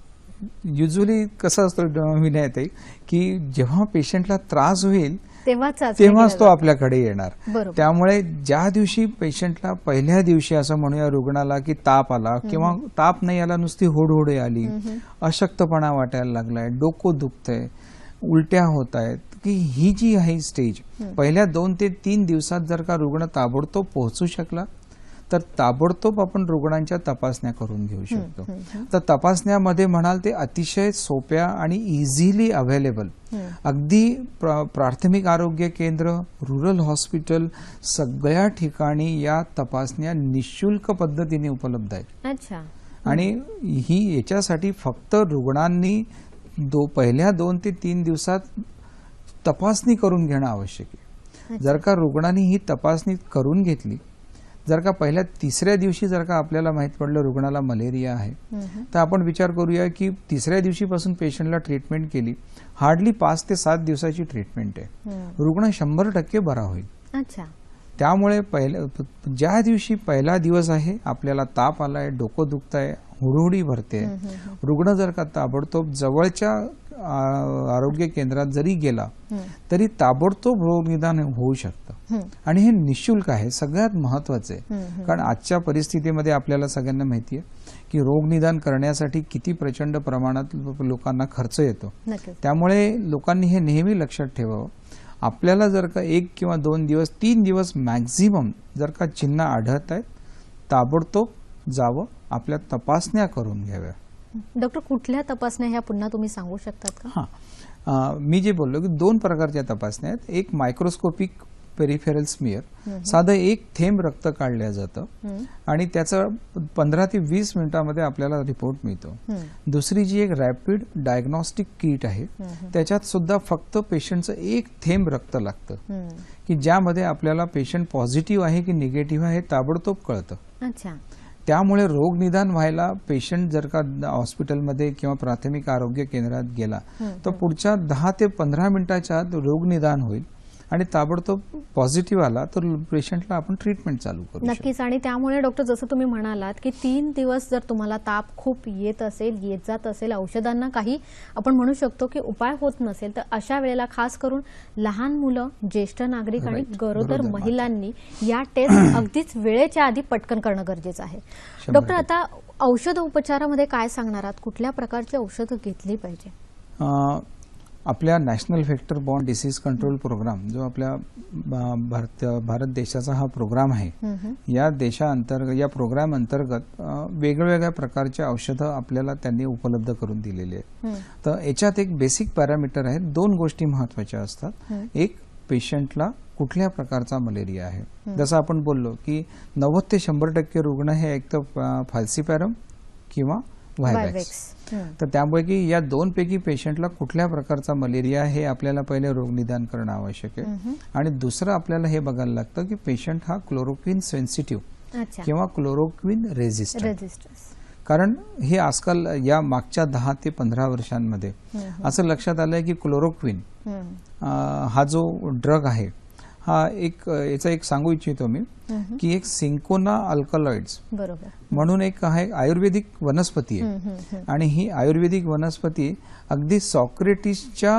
Speaker 2: युजली कसं असतं विनयताई की जेव्हा पेशंटला त्रास होईल
Speaker 1: तेव्हाच
Speaker 2: तो आपल्याकडे येणार. त्यामुळे ज्या दिवशी पेशंटला पहिल्या दिवशी असं म्हणूया रुग्णाला की ताप आला किंवा ताप नाही आला, नुसती होडहोडे आली, अशक्तपणा वाटायला लागलाय, डोकं दुखतंय, उलट्या होत आहेत, की ही जी आहे स्टेज पहिल्या 2 ते 3 दिवसात जर का रुग्ण ताबडतोब पोहोचू शकला तर ताबडतोब आपण रुग्णांच्या तपासण्या करून घेऊ शकतो. तर तपासण्यामध्ये म्हणाल ते अतिशय सोप्या आणि इझिली अवेलेबल, अगदी प्राथमिक आरोग्य केंद्र, रुरल हॉस्पिटल सगळ्या ठिकाणी या तपासण्या निशुल्क पद्धतीने उपलब्ध आहेत. आणि ही याच्यासाठी फक्त रुग्णांनी पहिल्या 2 ते 3 दिवसात तपासणी करून घेणं आवश्यक आहे. जर का रुग्णांनी ही तपासणी करून घेतली, जर का पहिल्या 3ऱ्या दिवशी जर का आपल्याला माहित पडलं रुग्णाला मलेरिया आहे, तर आपण विचार करूया की 3ऱ्या दिवशीपासून पेशंटला ट्रीटमेंट केली, हार्डली 5 ते 7 दिवसाची ट्रीटमेंट आहे, रुग्ण 100% बरा होईल. त्यामुळे ज्या दिवशी पहिला दिवस आहे, आपल्याला ताप आलाय, डोकं दुखतंय, हुडहुडी भरते, रुग्ण जर का ताबडतोब जवळच्या आरोग्य केंद्रात जरी गेला तरी ताबडतोब रोग निदान होऊ शकतं. आणि हे निशुल्क आहे, सगळ्यात महत्वाचं आहे. कारण आजच्या परिस्थितीमध्ये आपल्याला सगळ्यांना माहिती आहे की रोग निदान करण्यासाठी किती प्रचंड प्रमाणात लोकांना खर्च येतो. त्यामुळे लोकांनी हे नेहमी लक्षात ठेवावं. आपल्याला जर का 1 किंवा 2 दिवस 3 दिवस मॅक्झिमम जर का चिन्ह आढळत आहेत, ताबडतोब जावं, आपल्या तपासण्या करून घ्याव्या.
Speaker 1: डॉक्टर, कुठल्या तपासण्या ह्या पुन्हा तुम्ही सांगू शकतात का?
Speaker 2: मी जे बोललो की 2 प्रकारच्या तपासण्या आहेत. एक मायक्रोस्कोपिक पेरिफेरल स्मिअर, साधं 1 थेंब रक्त काढलं जातं आणि त्याचं 15 ते 20 मिनिटांमध्ये आपल्याला रिपोर्ट मिळतो. दुसरी जी एक रॅपिड डायग्नोस्टिक किट आहे, त्याच्यात सुद्धा फक्त पेशंटचं 1 थेंब रक्त लागतं की ज्यामध्ये आपल्याला पेशंट पॉझिटिव्ह आहे की निगेटिव्ह आहे ताबडतोब कळतं. त्यामुळे रोग निदान व्हायला पेशंट जर का हॉस्पिटलमध्ये किंवा प्राथमिक आरोग्य केंद्रात गेला तर पुढच्या 10 ते 15 मिनिटाच्या आत रोग निदान होईल आणि ताबडतोब पॉझिटिव्ह आला तर पेशंटला आपण ट्रीटमेंट चालू करू शकतो.
Speaker 1: नक्कीच. आणि त्यामुळे डॉक्टर जसं तुम्ही म्हणालात की 3 दिवस जर तुम्हाला ताप खूप येत जात असेल, औषधांना काही आपण म्हणू शकतो की उपाय होत नसेल, तर अशा वेळेला खास करून लहान मुलं, ज्येष्ठ नागरिक आणि
Speaker 2: Right.
Speaker 1: गरोदर
Speaker 2: गरोदर माता.
Speaker 1: महिलांनी या टेस्ट अगदीच वेळेच्या आधी पटकन करणं गरजेचं आहे.
Speaker 2: 100%
Speaker 1: डॉक्टर, आता औषध उपचारामध्ये काय सांगणार आहात? कुठल्या प्रकारची औषधं घेतली पाहिजे?
Speaker 2: आपल्या national vector borne disease control programme जो आपल्या भारत देशाचा हा प्रोग्राम आहे, या देशाअंतर्गत या प्रोग्राम अंतर्गत वेगवेगळ्या प्रकारच्या औषधं आपल्याला त्यांनी उपलब्ध करून दिलेली आहेत. तर याच्यात एक बेसिक पॅरामीटर आहे. 2 गोष्टी महत्वाच्या असतात. एक, पेशंटला कुठल्या प्रकारचा मलेरिया आहे. जसं आपण बोललो की 90 ते 100% रुग्ण हे एक तर फाल्सिपॅरम किंवा व्हायवॅक्स. तर त्यामुळे की या 2 पैकी पेशंटला कुठल्या प्रकारचा मलेरिया हे आपल्याला पहिले रोगनिदान करणं आवश्यक आहे. आणि दुसरं आपल्याला हे बघायला लागतं की पेशंट हा क्लोरोक्विन सेन्सिटिव्ह किंवा क्लोरोक्विन रेझिस्टंट. कारण हे आजकाल या मागच्या 10 ते 15 वर्षांमध्ये असं लक्षात आलंय की क्लोरोक्विन हा जो ड्रग आहे हा याचा एक सांगू इच्छितो मी की एक सिंकोना अल्कलॉइड्स म्हणून एक आहे आयुर्वेदिक वनस्पती आहे. आणि ही आयुर्वेदिक वनस्पती अगदी सॉक्रेटिसच्या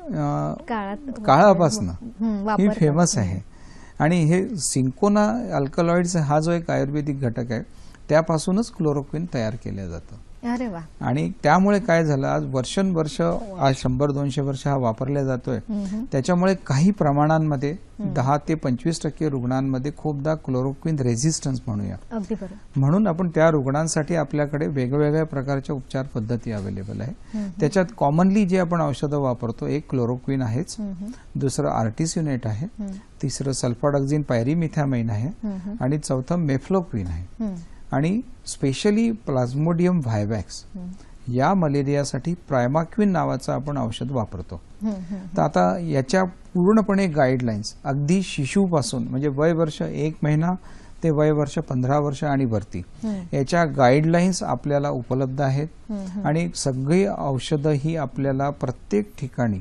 Speaker 2: काळापासून ही फेमस आहे. आणि हे सिंकोना अल्कलॉइड्स हा जो एक आयुर्वेदिक घटक आहे त्यापासूनच क्लोरोक्विन तयार केलं जातं.
Speaker 1: अरे वा.
Speaker 2: आणि त्यामुळे काय झालं, आज वर्षानुवर्ष, आज 100-200 वर्ष हा वापरला जातोय. त्याच्यामुळे काही प्रमाणांमध्ये 10 ते 25% रुग्णांमध्ये खूपदा क्लोरोक्विन रेझिस्टन्स म्हणूया.
Speaker 1: अगदी बरोबर.
Speaker 2: म्हणून आपण त्या रुग्णांसाठी आपल्याकडे वेगवेगळ्या प्रकारच्या उपचार पद्धती अवेलेबल आहे. त्याच्यात कॉमनली जे आपण औषधं वापरतो, एक क्लोरोक्विन आहेच, दुसरं आर्टिस्युनेट आहे, तिसरं सल्फाडॉक्झिन पायरीमिथॅमाइन आहे, आणि चौथं मेफ्लोक्विन आहे. आणि स्पेशली प्लाझ्मोडियम व्हायवॅक्स या मलेरियासाठी प्रायमाक्विन नावाचं आपण औषध वापरतो. तर आता याच्या पूर्णपणे गाईडलाईन्स अगदी शिशुपासून म्हणजे वय वर्ष 1 महिना ते वय वर्ष 15 वर्ष आणि वरती याच्या गाईडलाईन्स आपल्याला उपलब्ध आहेत. आणि सगळी औषधं ही आपल्याला प्रत्येक ठिकाणी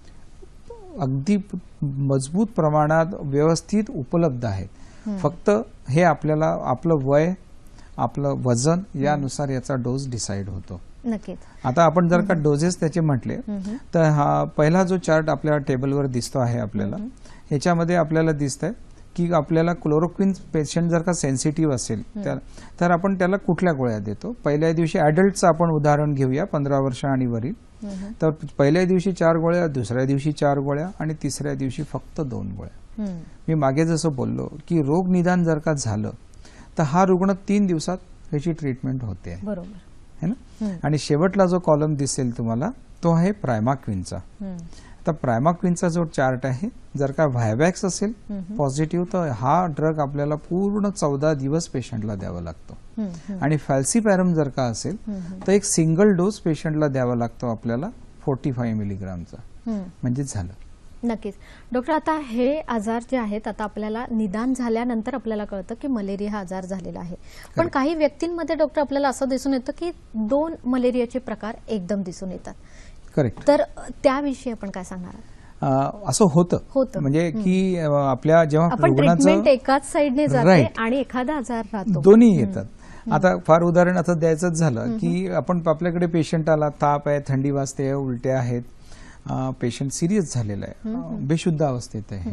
Speaker 2: अगदी मजबूत प्रमाणात व्यवस्थित उपलब्ध आहेत. फक्त हे आपल्याला आपलं वय, आपलं वजन यानुसार याचा डोस डिसाईड होतो.
Speaker 1: नक्कीच.
Speaker 2: आता आपण जर का डोजेस त्याचे म्हटले तर हा पहिला जो चार्ट आपल्या टेबलवर दिसतो आहे आपल्याला, ह्याच्यामध्ये आपल्याला दिसतंय की आपल्याला क्लोरोक्विन पेशंट जर का सेन्सिटिव्ह असेल तर आपण त्याला कुठल्या गोळ्या देतो. पहिल्या दिवशी ऍडल्टचं आपण उदाहरण घेऊया, 15 वर्ष आणि वरील. तर पहिल्या दिवशी 4 गोळ्या, दुसऱ्या दिवशी 4 गोळ्या आणि तिसऱ्या दिवशी फक्त 2 गोळ्या. मी मागे जसं बोललो की रोग निदान जर का झालं तर हा रुग्ण 3 दिवसात त्याची ट्रीटमेंट होते.
Speaker 1: बरोबर
Speaker 2: है ना. आणि शेवटला जो कॉलम दिसेल तुम्हाला तो आहे प्रायमाक्विनचा. तर प्रायमाक्विनचा जो चार्ट आहे, जर का व्हायवॅक्स असेल पॉझिटिव्ह तर हा ड्रग आपल्याला पूर्ण 14 दिवस पेशंटला द्यावा लागतो. आणि फॅल्सिपॅरम जर का असेल तर एक सिंगल डोस पेशंटला द्यावा लागतो आपल्याला 45 मिलीग्रामचा. म्हणजे झालं.
Speaker 1: नक्कीच. डॉक्टर, आता हे आजार जे आहेत, आता आपल्याला निदान झाल्यानंतर आपल्याला कळतं की मलेरिया हा आजार झालेला आहे. पण काही व्यक्तींमध्ये डॉक्टर आपल्याला असं दिसून येतं की 2 मलेरियाचे प्रकार एकदम दिसून येतात.
Speaker 2: करेक्ट.
Speaker 1: तर त्याविषयी आपण काय सांगणार आहात?
Speaker 2: असं होतं म्हणजे की आपल्या जेव्हा
Speaker 1: ट्रीटमेंट एकाच साईडने जाते आणि एखादा आजार राहतो,
Speaker 2: दोन्ही येतात. आता फार उदाहरण आता द्यायचंच झालं की आपण आपल्याकडे पेशंट आला, ताप आहे, थंडी वाजते, उलट्या आहेत, पेशंट सिरियस झालेला आहे, बेशुद्ध अवस्थेत आहे.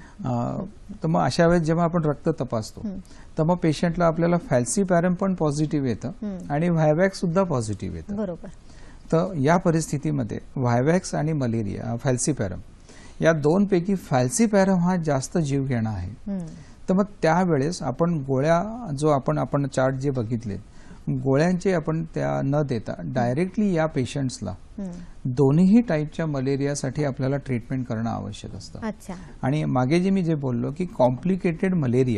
Speaker 2: तर मग अशा वेळेस जेव्हा आपण रक्त तपासतो तर मग पेशंटला आपल्याला फॅल्सिपॅरम पण पॉझिटिव्ह येतं आणि व्हायवॅक्स सुद्धा पॉझिटिव्ह येतं.
Speaker 1: बरोबर.
Speaker 2: तर या परिस्थितीमध्ये व्हायवॅक्स आणि मलेरिया, फॅल्सिपॅरम या 2 पैकी फॅल्सिपॅरम हा जास्त जीव घेणा आहे. तर मग त्यावेळेस आपण गोळ्या, जो आपण चार्ट जे बघितले, गोळ्यांचे आपण त्या न देता डायरेक्टली या पेशंट्सला दोन्ही टाईपच्या मलेरियासाठी आपल्याला ट्रीटमेंट करणं आवश्यक असतं. आणि मागे जे मी बोललो की कॉम्प्लिकेटेड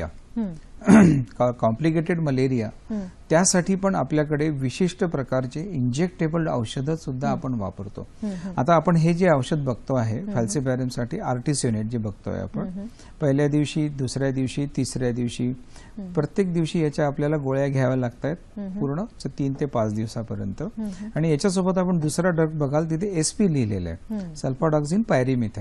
Speaker 2: मलेरिया त्यासाठी पण आपल्याकडे विशिष्ट प्रकारचे इंजेक्टेबल औषधं सुद्धा आपण वापरतो. आता आपण हे जे औषध बघतो आहे फॅल्सिपॅरमसाठी, आर्टिस्युनेट जे बघतोय आपण, पहिल्या दिवशी, दुसऱ्या दिवशी, तिसऱ्या दिवशी, प्रत्येक दिवशी याच्या आपल्याला गोळ्या घ्याव्या लागतात पूर्ण 3 ते 5 दिवसापर्यंत. आणि याच्यासोबत आपण दुसरा ड्रग बघाल तिथे SP लिहिलेलं आहे, सल्फाडॉक्झिन पायरीमिथॅमाइन.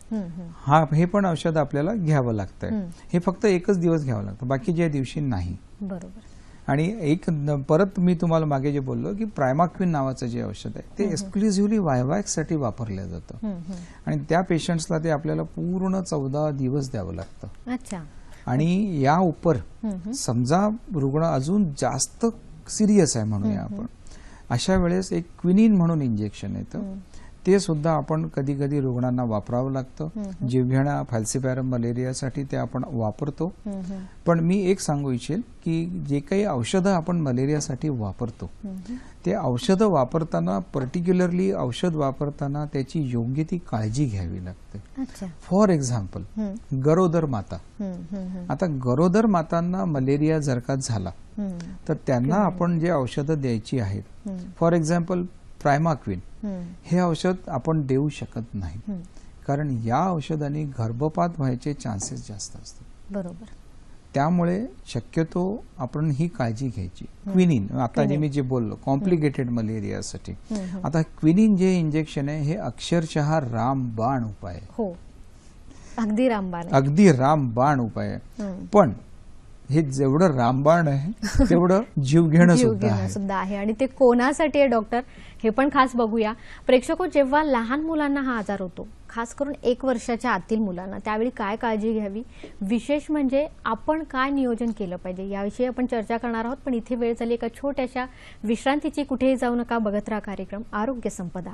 Speaker 2: हे पण औषध आपल्याला घ्यावं लागतंय. हे फक्त एकच दिवस घ्यावं लागतं, बाकीच्या दिवशी नाही.
Speaker 1: बरोबर.
Speaker 2: आणि परत मी तुम्हाला मागे जे बोललो की प्रायमाक्विन नावाचं जे औषध आहे ते एक्सक्लुझिव्हली वायवॅक्स साठी वापरलं जातं आणि त्या पेशंट्सला ते आपल्याला पूर्ण 14 दिवस द्यावं लागतं.
Speaker 1: अच्छा.
Speaker 2: आणि या उपर समजा रुग्ण अजून जास्त सिरियस आहे म्हणूया आपण, अशा वेळेस एक क्विनिन म्हणून इंजेक्शन येतं, ते सुद्धा आपण कधी कधी रुग्णांना वापरावं लागतं. जिव्हाणा फॅल्सिपॅरम मलेरियासाठी ते आपण वापरतो. पण मी एक सांगू इच्छेल की जे काही औषधं आपण मलेरियासाठी वापरतो ते औषधं वापरताना, पर्टिक्युलरली औषध वापरताना त्याची योग्य ती काळजी घ्यावी लागते. फॉर एक्झाम्पल गरोदर माता, आता गरोदर मातांना मलेरिया जर का झाला तर त्यांना आपण जे औषधं द्यायची आहेत, फॉर एक्झाम्पल प्रायमाक्विन, हे औषध आपण देऊ शकत नाही, कारण या औषधाने गर्भपात व्हायचे चान्सेस जास्त असतात.
Speaker 1: बरोबर.
Speaker 2: त्यामुळे शक्यतो आपण ही काळजी घ्यायची. क्विनिन, आता मी जे बोललो कॉम्प्लिकेटेड मलेरियासाठी, आता क्विनिन जे इंजेक्शन आहे हे अक्षरशः रामबाण उपाय आहे.
Speaker 1: हो, अगदी रामबाण,
Speaker 2: अगदी रामबाण उपाय आहे. पण हे जेवढं रामबाण आहे तेवढं जीव घेणं सुद्धा
Speaker 1: आहे. आणि ते कोणासाठी आहे डॉक्टर, हे पण खास बघूया. प्रेक्षको, जेव्हा लहान मुलांना हा आजार होतो, खास करून 1 वर्षाच्या आतील मुलांना, त्यावेळी काय काळजी घ्यावी, विशेष म्हणजे आपण काय नियोजन केलं पाहिजे, याविषयी आपण चर्चा करणार आहोत. पण इथे वेळ झाली एका छोट्याशा विश्रांतीची. कुठेही जाऊ नका, बघत राहा कार्यक्रम आरोग्य संपदा.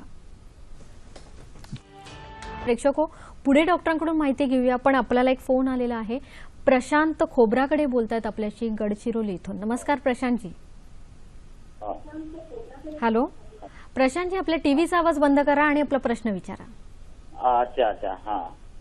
Speaker 1: प्रेक्षको, पुढे डॉक्टरांकडून माहिती घेऊया. पण आपल्याला एक फोन आलेला आहे. प्रशांत खोब्राकडे बोलतायत आपल्याशी, गडचिरोली इथून. नमस्कार प्रशांतजी. हॅलो प्रशांतजी, आपल्या टीव्हीचा आवाज बंद करा आणि आपला प्रश्न विचारा.
Speaker 5: अच्छा अच्छा, हा.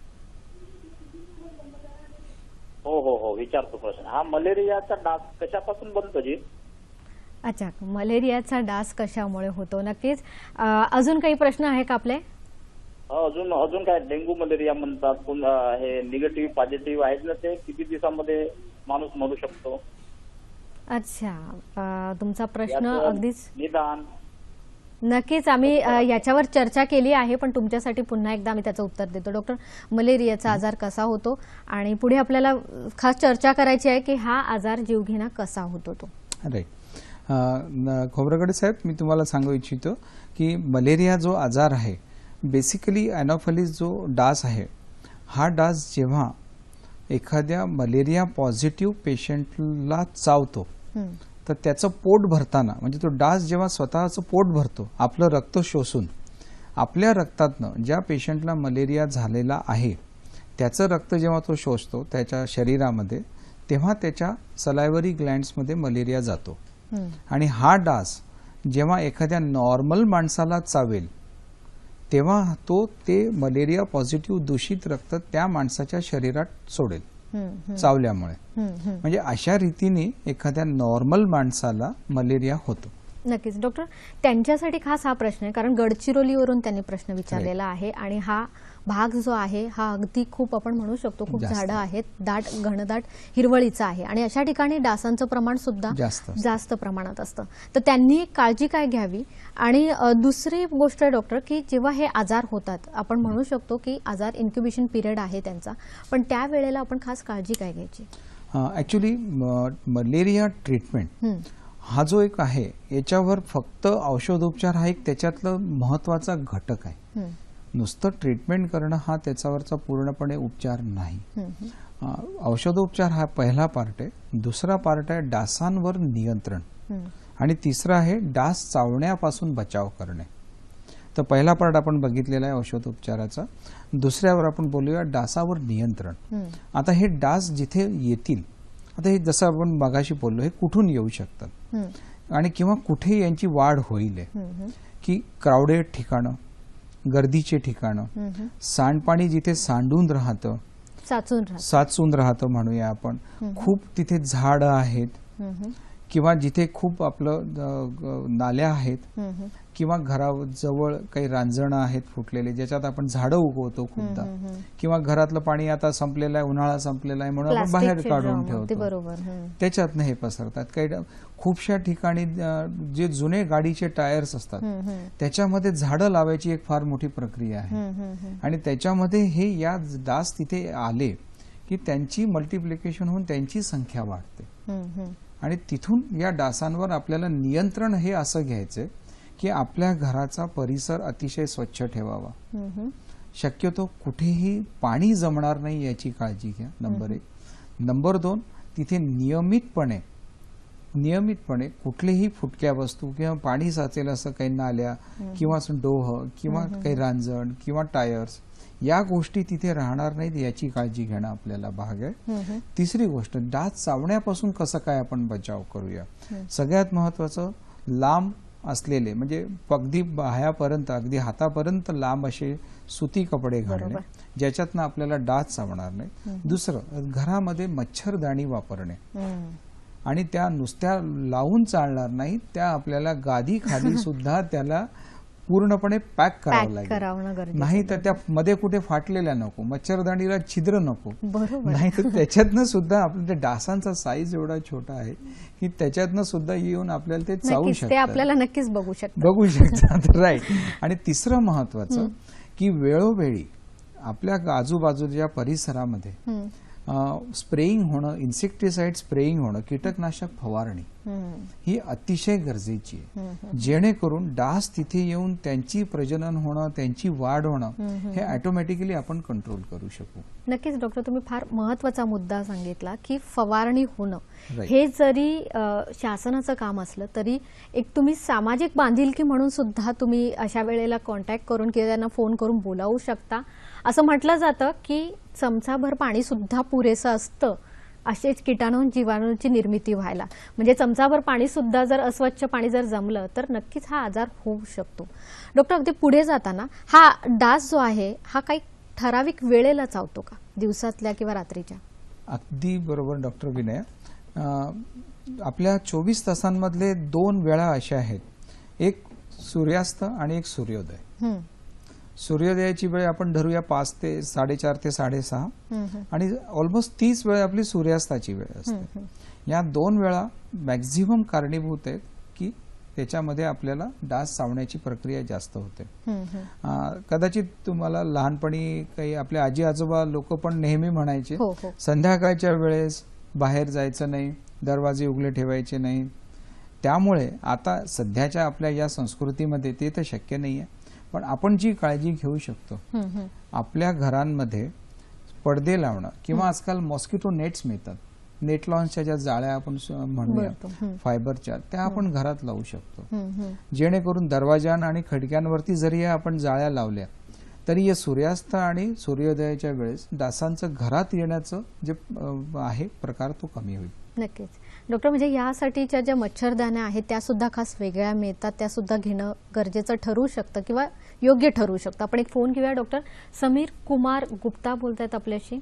Speaker 5: हो विचारतो प्रश्न. हा मलेरियाचा डास कशापासून बनतो जी?
Speaker 1: अच्छा, मलेरियाचा डास कशामुळे होतो, नक्कीच. अजून काही प्रश्न आहे का आपले?
Speaker 5: अजून काय, डेंग्यू मलेरिया म्हणतात, हे निगेटिव्ह पॉझिटिव्ह आहेत ना, ते किती दिवसामध्ये माणूस मरू शकतो?
Speaker 1: अच्छा, तुमचा प्रश्न अगदीच
Speaker 5: निदान.
Speaker 1: नक्कीच आम्ही याच्यावर चर्चा केली आहे, पण तुमच्यासाठी पुन्हा एकदा आम्ही त्याचं उत्तर देतो. डॉक्टर, मलेरियाचा आजार कसा होतो आणि पुढे आपल्याला खास चर्चा करायची आहे की हा आजार जीवघेणा कसा होतो तो.
Speaker 2: राईट. खोब्रागडे साहेब, मी तुम्हाला सांगू इच्छितो की मलेरिया जो आजार आहे, बेसिकली एनोफिलीस जो डास आहे, हा डास जेव्हा एखाद्या मलेरिया पॉझिटिव्ह पेशंटला चावतो तर त्याचं पोट भरताना, म्हणजे तो डास जेव्हा स्वतःचं पोट भरतो आपलं रक्त शोषून, आपल्या रक्तातनं ज्या पेशंटला मलेरिया झालेला आहे त्याचं रक्त जेव्हा तो शोषतो त्याच्या शरीरामध्ये, तेव्हा त्याच्या सलायव्हरी ग्लँड्समध्ये मलेरिया जातो. आणि हा डास जेव्हा एखाद्या नॉर्मल माणसाला चावेल तेव्हा तो ते मलेरिया पॉझिटिव्ह दूषित रक्त त्या माणसाच्या शरीरात सोडेल चावल्यामुळे. म्हणजे अशा रीतीने एखाद्या नॉर्मल माणसाला मलेरिया होतो.
Speaker 1: नक्कीच डॉक्टर, त्यांच्यासाठी खास हा प्रश्न आहे, कारण गडचिरोलीवरून त्यांनी प्रश्न विचारलेला आहे आणि हा भाग जो आहे हा अगदी खूप आपण म्हणू शकतो खूप झाडं आहेत, दाट घनदाट हिरवळीचा आहे आणि अशा ठिकाणी डासांचं प्रमाण सुद्धा जास्त प्रमाणात असतं. तर त्यांनी काळजी काय घ्यावी. आणि दुसरी गोष्ट आहे डॉक्टर की जेव्हा हे आजार होतात, आपण म्हणू शकतो की आजार इन्क्युबेशन पिरियड आहे त्यांचा, पण त्या वेळेला आपण खास काळजी काय घ्यायची?
Speaker 2: ऍक्च्युली मलेरिया ट्रीटमेंट हा जो एक आहे याच्यावर फक्त औषधोपचार हा एक त्याच्यातलं महत्वाचा घटक आहे. नुसतं ट्रीटमेंट करणं हा त्याच्यावरचा पूर्णपणे उपचार नाही. औषधोपचार हा पहिला पार्ट आहे. दुसरा पार्ट आहे डासांवर नियंत्रण आणि तिसरा आहे डास चावण्यापासून बचाव करणे. तर पहिला पार्ट आपण बघितलेला आहे औषधोपचाराचा. दुसऱ्यावर आपण बोलूया डासावर नियंत्रण. आता हे डास जिथे येतील, आता हे जसं आपण मगाशी बोललो, हे कुठून येऊ शकतात आणि किंवा कुठे यांची वाढ होईल, की क्राउडेड ठिकाणं, गर्दीचे ठिकाणं, सांडपाणी जिथे सांडून राहतं, साचून राहतं म्हणूया आपण, खूप तिथे झाडं आहेत किंवा जिथे खूप आपलं नाल्या आहेत किंवा घराजवळ काही रांजणं आहेत फुटलेले ज्याच्यात आपण झाडं उगवतो खूपदा, किंवा घरातलं पाणी आता संपलेलं आहे, उन्हाळा संपलेला आहे म्हणून आपण बाहेर काढून ठेवतो,
Speaker 1: बरोबर.
Speaker 2: त्याच्यातनं हे पसरतात. काही खूपशा ठिकाणी जे जुने गाडीचे टायर्स असतात त्याच्यामध्ये झाडं लावायची एक फार मोठी प्रक्रिया आहे आणि त्याच्यामध्ये हे या डास तिथे आले की त्यांची मल्टिप्लिकेशन होऊन त्यांची संख्या वाढते आणि तिथून या डासांवर आपल्याला नियंत्रण हे असं घ्यायचंय की आपल्या घराचा परिसर अतिशय स्वच्छ ठेवावा. शक्यतो कुठेही पाणी जमणार नाही याची काळजी घ्या, नंबर 1. नंबर 2, तिथे नियमितपणे कुठलीही फुटक्या वस्तू किंवा पाणी साचेल असं काही नाल्या किंवा डोह किंवा काही रांजण किंवा टायर्स या गोष्टी तिथे राहणार नाहीत याची काळजी घेणं आपल्याला भाग आहे. तिसरी गोष्ट, डास चावण्यापासून कसं काय आपण बचाव करूया. सगळ्यात महत्वाचं, लांब असलेले म्हणजे अगदी बाह्यापर्यंत अगदी हातापर्यंत लांब असे सुती कपडे घालणे ज्याच्यातनं आपल्याला डास चावणार नाही. दुसरं, घरामध्ये मच्छरदाणी वापरणे आणि त्या नुसत्या लावून चालणार नाही, त्या आपल्याला गादी खाली सुद्धा त्याला पूर्णपणे पॅक करावं लागेल. नाही तर त्या मध्ये कुठे फाटलेल्या नको, मच्छरदाणीला छिद्र नको, नाही तर त्याच्यातनं सुद्धा आपल्या डासांचा साईज एवढा छोटा आहे की त्याच्यातनं सुद्धा येऊन आपल्याला ते चावू शकतात,
Speaker 1: आपल्याला नक्कीच बघू शकतात.
Speaker 2: राईट. आणि तिसरं महत्वाचं की वेळोवेळी आपल्या आजूबाजूच्या परिसरामध्ये स्प्रेइंग होणं, इन्सेक्टिसाइड स्प्रेइंग होणं, कीटकनाशक फवारणी ही अतिशय गरजेची आहे, जेणेकरून डास तिथे येऊन त्यांची प्रजनन होणं, त्यांची वाढ होणं हे ऑटोमॅटिकली आपण कंट्रोल करू शकू.
Speaker 1: नक्कीच डॉक्टर, तुम्ही फार महत्वाचा मुद्दा सांगितला की फवारणी होणं हे जरी शासनाचं काम असलं तरी एक तुम्ही सामाजिक बांधिलकी म्हणून सुद्धा तुम्ही अशा वेळेला कॉन्टॅक्ट करून किंवा त्यांना फोन करून बोलावू शकता. असं म्हटलं जातं की चमचाभर पाणी सुद्धा पुरेसं असतं असेच किटाणू जीवाणूंची निर्मिती व्हायला. म्हणजे चमचाभर पाणी सुद्धा जर अस्वच्छ पाणी जर जमलं तर नक्कीच हा आजार होऊ शकतो. डॉक्टर, अगदी पुढे जाताना हा डास जो आहे हा काही ठराविक वेळेला चावतो का, दिवसातल्या किंवा रात्रीच्या?
Speaker 2: अगदी बरोबर डॉक्टर विनय. आपल्या 24 तासांमधले 2 वेळा अशा आहेत, एक सूर्यास्त आणि एक सूर्योदय. सूर्योदयाची वेळ आपण धरूया 5 ते 4:30 ते 6:30 आणि ऑलमोस्ट 30 वेळ आपली सूर्यास्ताची वेळ असते. या 2 वेळा मॅक्झिमम कारणीभूत आहेत की त्याच्यामध्ये आपल्याला डास चावण्याची प्रक्रिया जास्त होते. कदाचित तुम्हाला लहानपणी काही आपले आजी आजोबा लोक पण नेहमी म्हणायचे संध्याकाळच्या वेळेस बाहेर जायचं नाही, दरवाजे उघडे ठेवायचे नाही. त्यामुळे आता सध्याच्या आपल्या या संस्कृतीमध्ये ते तर शक्य नाहीये, पण आपण जी काळजी घेऊ शकतो आपल्या घरांमध्ये पडदे लावणं किंवा आजकाल मॉस्किटो नेट्स मिळतात, नेट लॉन्सच्या ज्या जाळ्या आपण म्हणूया फायबरच्या, त्या आपण घरात लावू शकतो, जेणेकरून दरवाजा आणि खिडक्यांवरती जरी आपण जाळ्या लावल्या तरी या सूर्यास्त आणि सूर्योदयाच्या वेळेस डासांचं घरात येण्याचं जे आहे प्रकार तो कमी होईल.
Speaker 1: नक्कीच डॉक्टर, म्हणजे यासाठीच्या ज्या मच्छरदाण्या आहेत त्या सुद्धा खास वेगळ्या मिळतात, त्या सुद्धा घेणं गरजेचं ठरू शकतं किंवा योग्य ठरू शकतं. आपण एक फोन घेऊया. डॉक्टर समीर कुमार गुप्ता बोलतायत आपल्याशी.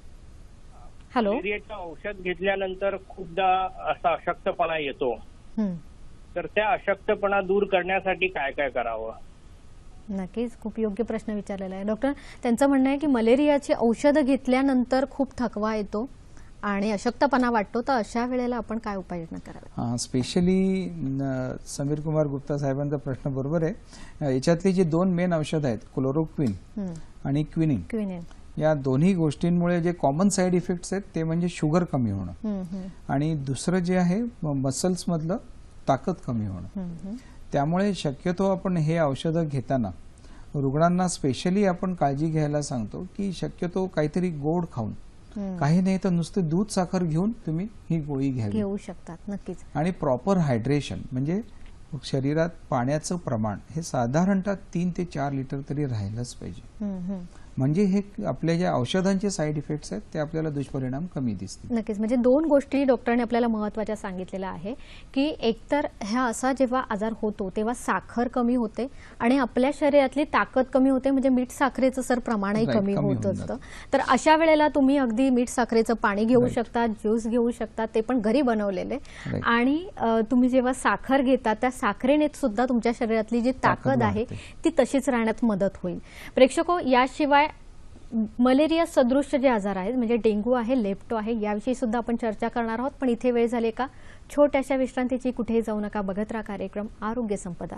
Speaker 1: हॅलो.
Speaker 6: मलेरियाचं औषध घेतल्यानंतर खूपदा असा अशक्तपणा येतो, तर त्या अशक्तपणा दूर करण्यासाठी काय काय करावं?
Speaker 1: नक्कीच खूप योग्य प्रश्न विचारलेला आहे डॉक्टर. त्यांचं म्हणणं आहे की मलेरियाची औषधं घेतल्यानंतर खूप थकवा येतो आणि अशक्तपणा वाटतो, तर अशा वेळेला आपण काय उपाययोजना कराव्या?
Speaker 2: स्पेशली समीर कुमार गुप्ता साहेबांचा प्रश्न बरोबर आहे. याच्यातली जी 2 मेन औषध आहेत, क्लोरोक्विन आणि क्विनिन, या दोन्ही गोष्टींमुळे जे कॉमन साईड इफेक्ट्स आहेत ते म्हणजे शुगर कमी होणं आणि दुसरं जे आहे मसल्स मधलं ताकद कमी होणं. त्यामुळे शक्यतो आपण हे औषधं घेताना रुग्णांना स्पेशली आपण काळजी घ्यायला सांगतो की शक्यतो काहीतरी गोड खाऊन, काही नाही तर नुसते दूध साखर घेऊन तुम्ही ही गोळी घेऊ
Speaker 1: शकतात. नक्कीच.
Speaker 2: आणि प्रॉपर हायड्रेशन म्हणजे शरीरात पाण्याचं प्रमाण हे साधारणतः 3 ते 4 लिटर तरी राहिलंच पाहिजे. म्हणजे हे आपल्या ज्या औषधांचे साईड इफेक्ट्स आहेत ते आपल्याला दुष्परिणाम कमी दिसतील.
Speaker 1: नक्कीच. म्हणजे दोन गोष्टी डॉक्टरने आपल्याला महत्त्वाच्या सांगितलेल्या आहे की एकतर ह्या असा जेव्हा आजार होतो तेव्हा साखर कमी होते आणि आपल्या शरीरातली ताकद कमी होते, म्हणजे मीठ साखरेचं सर प्रमाणही
Speaker 2: Right,
Speaker 1: कमी
Speaker 2: कमी
Speaker 1: होत
Speaker 2: होऊन
Speaker 1: असतं. तर अशा वेळेला तुम्ही अगदी मीठ साखरेचं पाणी घेऊ
Speaker 2: Right.
Speaker 1: शकता, ज्यूस घेऊ शकता, ते पण घरी बनवलेले.
Speaker 2: Right.
Speaker 1: आणि तुम्ही जेव्हा साखर घेता त्या साखरेने सुद्धा तुमच्या शरीरातली जी ताकद आहे
Speaker 2: वाढते.
Speaker 1: ती तशीच राहण्यात मदत होईल. प्रेक्षको, याशिवाय मलेरिया सदृश जे आजार आहेत म्हणजे डेंग्यू आहे, लेप्टो आहे, याविषयी सुद्धा आपण चर्चा करणार आहोत. पण इथे वेळ झाली का छोट्याशा विश्रांतीची, कुठेही जाऊ नका, बघत राहा कार्यक्रम आरोग्य संपदा.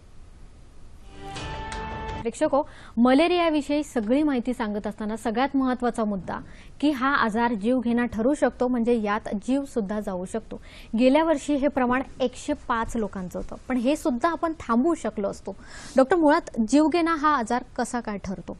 Speaker 1: प्रेक्षको, मलेरियाविषयी सगळी माहिती सांगत असताना सगळ्यात महत्त्वाचा मुद्दा की हा आजार जीवघेणा ठरू शकतो, म्हणजे यात जीव सुद्धा जाऊ शकतो. गेल्या वर्षी हे प्रमाण 105 लोकांचं होतं, पण हे सुद्धा आपण थांबवू शकलो असतो. डॉक्टर, मुळात जीवघेणा हा आजार कसा काय ठरतो?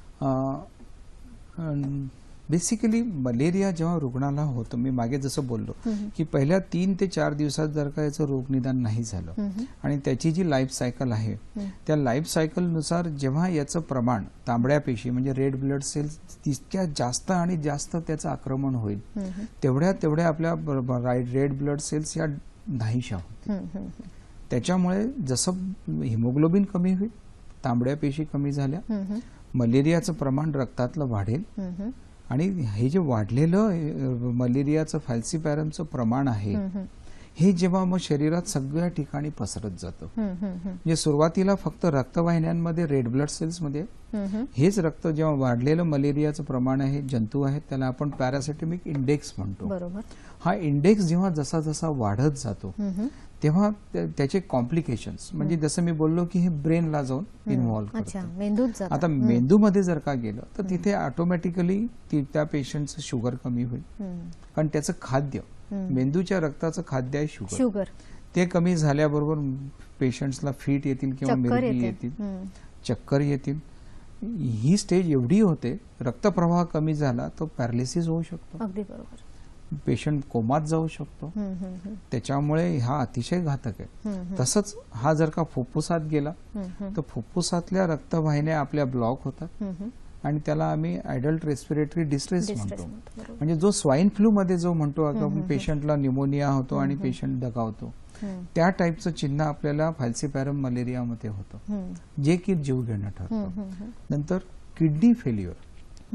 Speaker 2: बेसिकली मलेरिया जेव्हा रुग्णाला होतं, मी मागे जसं बोललो की पहिल्या 3 ते 4 दिवसात जर का याचं रोग निदान नाही झालं आणि त्याची जी लाईफ सायकल आहे त्या लाईफ सायकलनुसार जेव्हा याचं प्रमाण तांबड्या पेशी म्हणजे रेड ब्लड सेल्स तितक्या जास्त आणि जास्त त्याचं आक्रमण होईल, तेवढ्या आपल्या रेड ब्लड सेल्स या नाहीशा होतील. त्याच्यामुळे जसं हिमोग्लोबिन कमी होईल, तांबड्या पेशी कमी झाल्या, मलेरियाचं प्रमाण रक्तातलं वाढेल आणि हे जे वाढलेलं मलेरियाचं फॅल्सीपॅरमचं प्रमाण आहे हे जेव्हा मग शरीरात सगळ्या ठिकाणी पसरत जातं. म्हणजे सुरुवातीला फक्त रक्तवाहिन्यांमध्ये रेड ब्लड सेल्समध्ये हेच रक्त जेव्हा वाढलेलं मलेरियाचं प्रमाण आहे, जंतू आहेत, त्याला आपण पॅरासिटेमिक इंडेक्स म्हणतो.
Speaker 1: बरोबर.
Speaker 2: हा इंडेक्स जेव्हा जसा जसा वाढत जातो तेव्हा त्याचे कॉम्प्लिकेशन्स म्हणजे जसं मी बोललो की हे ब्रेनला जाऊन इन्व्हॉल्व्ह
Speaker 1: अच्छा,
Speaker 2: करतं.
Speaker 1: मेंदूत जातं.
Speaker 2: आता मेंदूमध्ये जर का गेलं तर तिथे ऑटोमॅटिकली त्या पेशंटचं शुगर कमी होईल, कारण त्याचं खाद्य मेंदूच्या रक्ताचं खाद्य आहे शुगर. ते कमी झाल्याबरोबर पेशंट्सला फिट येतील किंवा मिरगी येतील, चक्कर येतील. ही स्टेज एवढी होते, रक्तप्रवाह कमी झाला तर पॅरालिसिस होऊ शकतो,
Speaker 1: अगदी बरोबर,
Speaker 2: पेशंट कोमात जाऊ शकतो. त्याच्यामुळे हा अतिशय घातक आहे. तसंच हा जर का फुफ्फुसात गेला तर फुफ्फुसातल्या रक्तवाहिन्या आपल्या ब्लॉक होतात आणि त्याला आम्ही ऍडल्ट रेस्पिरेटरी डिस्ट्रेस म्हणतो. म्हणजे जो स्वाईन फ्लू मध्ये जो म्हणतो आपण पेशंटला न्यूमोनिया होतो आणि पेशंट दगावतो, त्या टाईपचं चिन्ह आपल्याला फॅल्सीपॅरम मलेरियामध्ये होतं, जे की जीवघेणं ठरतं. नंतर किडनी फेल्युअर,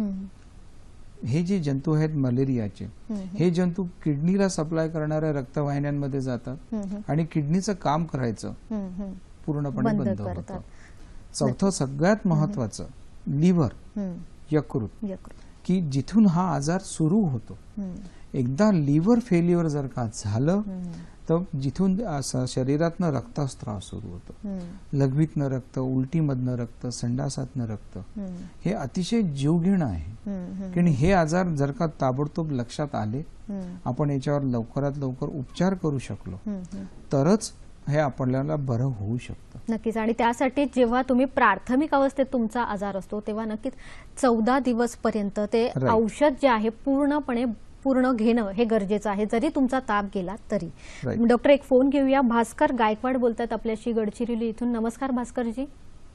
Speaker 2: हे जे जंतू आहेत मलेरियाचे, हे जंतू किडनीला सप्लाय करणाऱ्या रक्तवाहिन्यांमध्ये जातात आणि किडनीचं काम करायचं पूर्णपणे बंद होतं. चौथं सगळ्यात महत्वाचं लिव्हर, यकृत, की जिथून हा आजार सुरू होतो. एकदा लिव्हर फेल्युअर जर का झालं तर जिथून शरीरातनं रक्तस्त्राव सुरू होतो, लघवीतनं रक्त, उलटीमधनं रक्त, संडासातनं रक्त, हे अतिशय जीवघेणं आहे. कारण हे आजार जर का ताबडतोब लक्षात आले, आपण याच्यावर लवकरात लवकर उपचार करू शकलो तरच हे आपल्याला बरं होऊ शकतं.
Speaker 1: नक्कीच. आणि त्यासाठी जेव्हा तुम्ही प्राथमिक अवस्थेत तुमचा आजार असतो तेव्हा नक्कीच 14 दिवस पर्यंत ते औषध जे आहे पूर्ण घेणं हे गरजेचं आहे, जरी तुमचा ताप गेला तरी. डॉक्टर, एक फोन घेऊया. भास्कर गायकवाड बोलतात आपल्याशी गडचिरोली इथून. नमस्कार भास्करजी.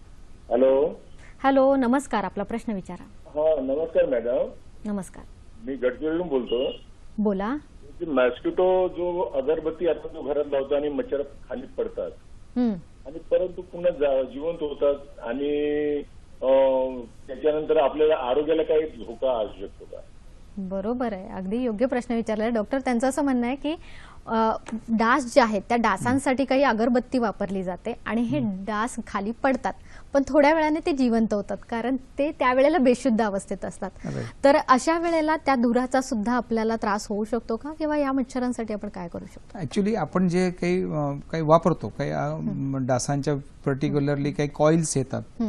Speaker 1: हॅलो, नमस्कार. आपला प्रश्न विचारा.
Speaker 7: नमस्कार मॅडम.
Speaker 1: नमस्कार.
Speaker 7: मी गडचिरोलीहून बोलतो.
Speaker 1: बोला.
Speaker 7: मॉस्किटो जो अगरबत्ती आपण जो घरात लावतो आणि मच्छर खाली पडतात आणि परंतु पुन्हा जिवंत होतात आणि त्याच्यानंतर आपल्याला आरोग्याला काही धोका असू शकतो का?
Speaker 1: बरोबर आहे, अगदी योग्य प्रश्न विचारला डॉक्टर. त्यांचं असं म्हणणं आहे की डास जे आहेत त्या डासांसाठी काही अगरबत्ती वापरली जाते आणि हे डास खाली पडतात पण थोड्या वेळाने ते जिवंत होतात, कारण ते त्यावेळेला बेशुद्ध अवस्थेत असतात. तर अशा वेळेला त्या धुराचा सुद्धा आपल्याला त्रास होऊ शकतो का, किंवा या मच्छरांसाठी आपण काय करू शकतो?
Speaker 2: ऍक्च्युली आपण जे काही वापरतो, काही डासांच्या पर्टिक्युलरली काही कॉइल्स येतात,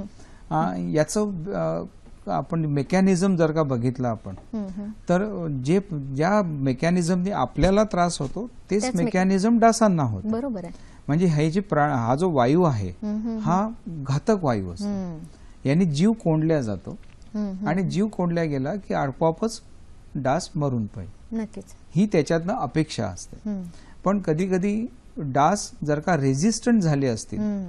Speaker 2: याचं आपण मेकॅनिझम जर का बघितलं आपण तर ज्या मेकॅनिझमने आपल्याला त्रास होतो तेच मेकॅनिझम डासांना होतो.
Speaker 1: बरोबर आहे.
Speaker 2: म्हणजे हा जो वायू आहे हा घातक वायू असतो, याने जीव कोंडल्या जातो आणि जीव कोंडल्या गेला की आपोआपच डास मरून पाहिजे.
Speaker 1: नक्कीच,
Speaker 2: ही त्याच्यातनं अपेक्षा असते. पण कधी कधी डास जर का रेझिस्टंट झाले असतील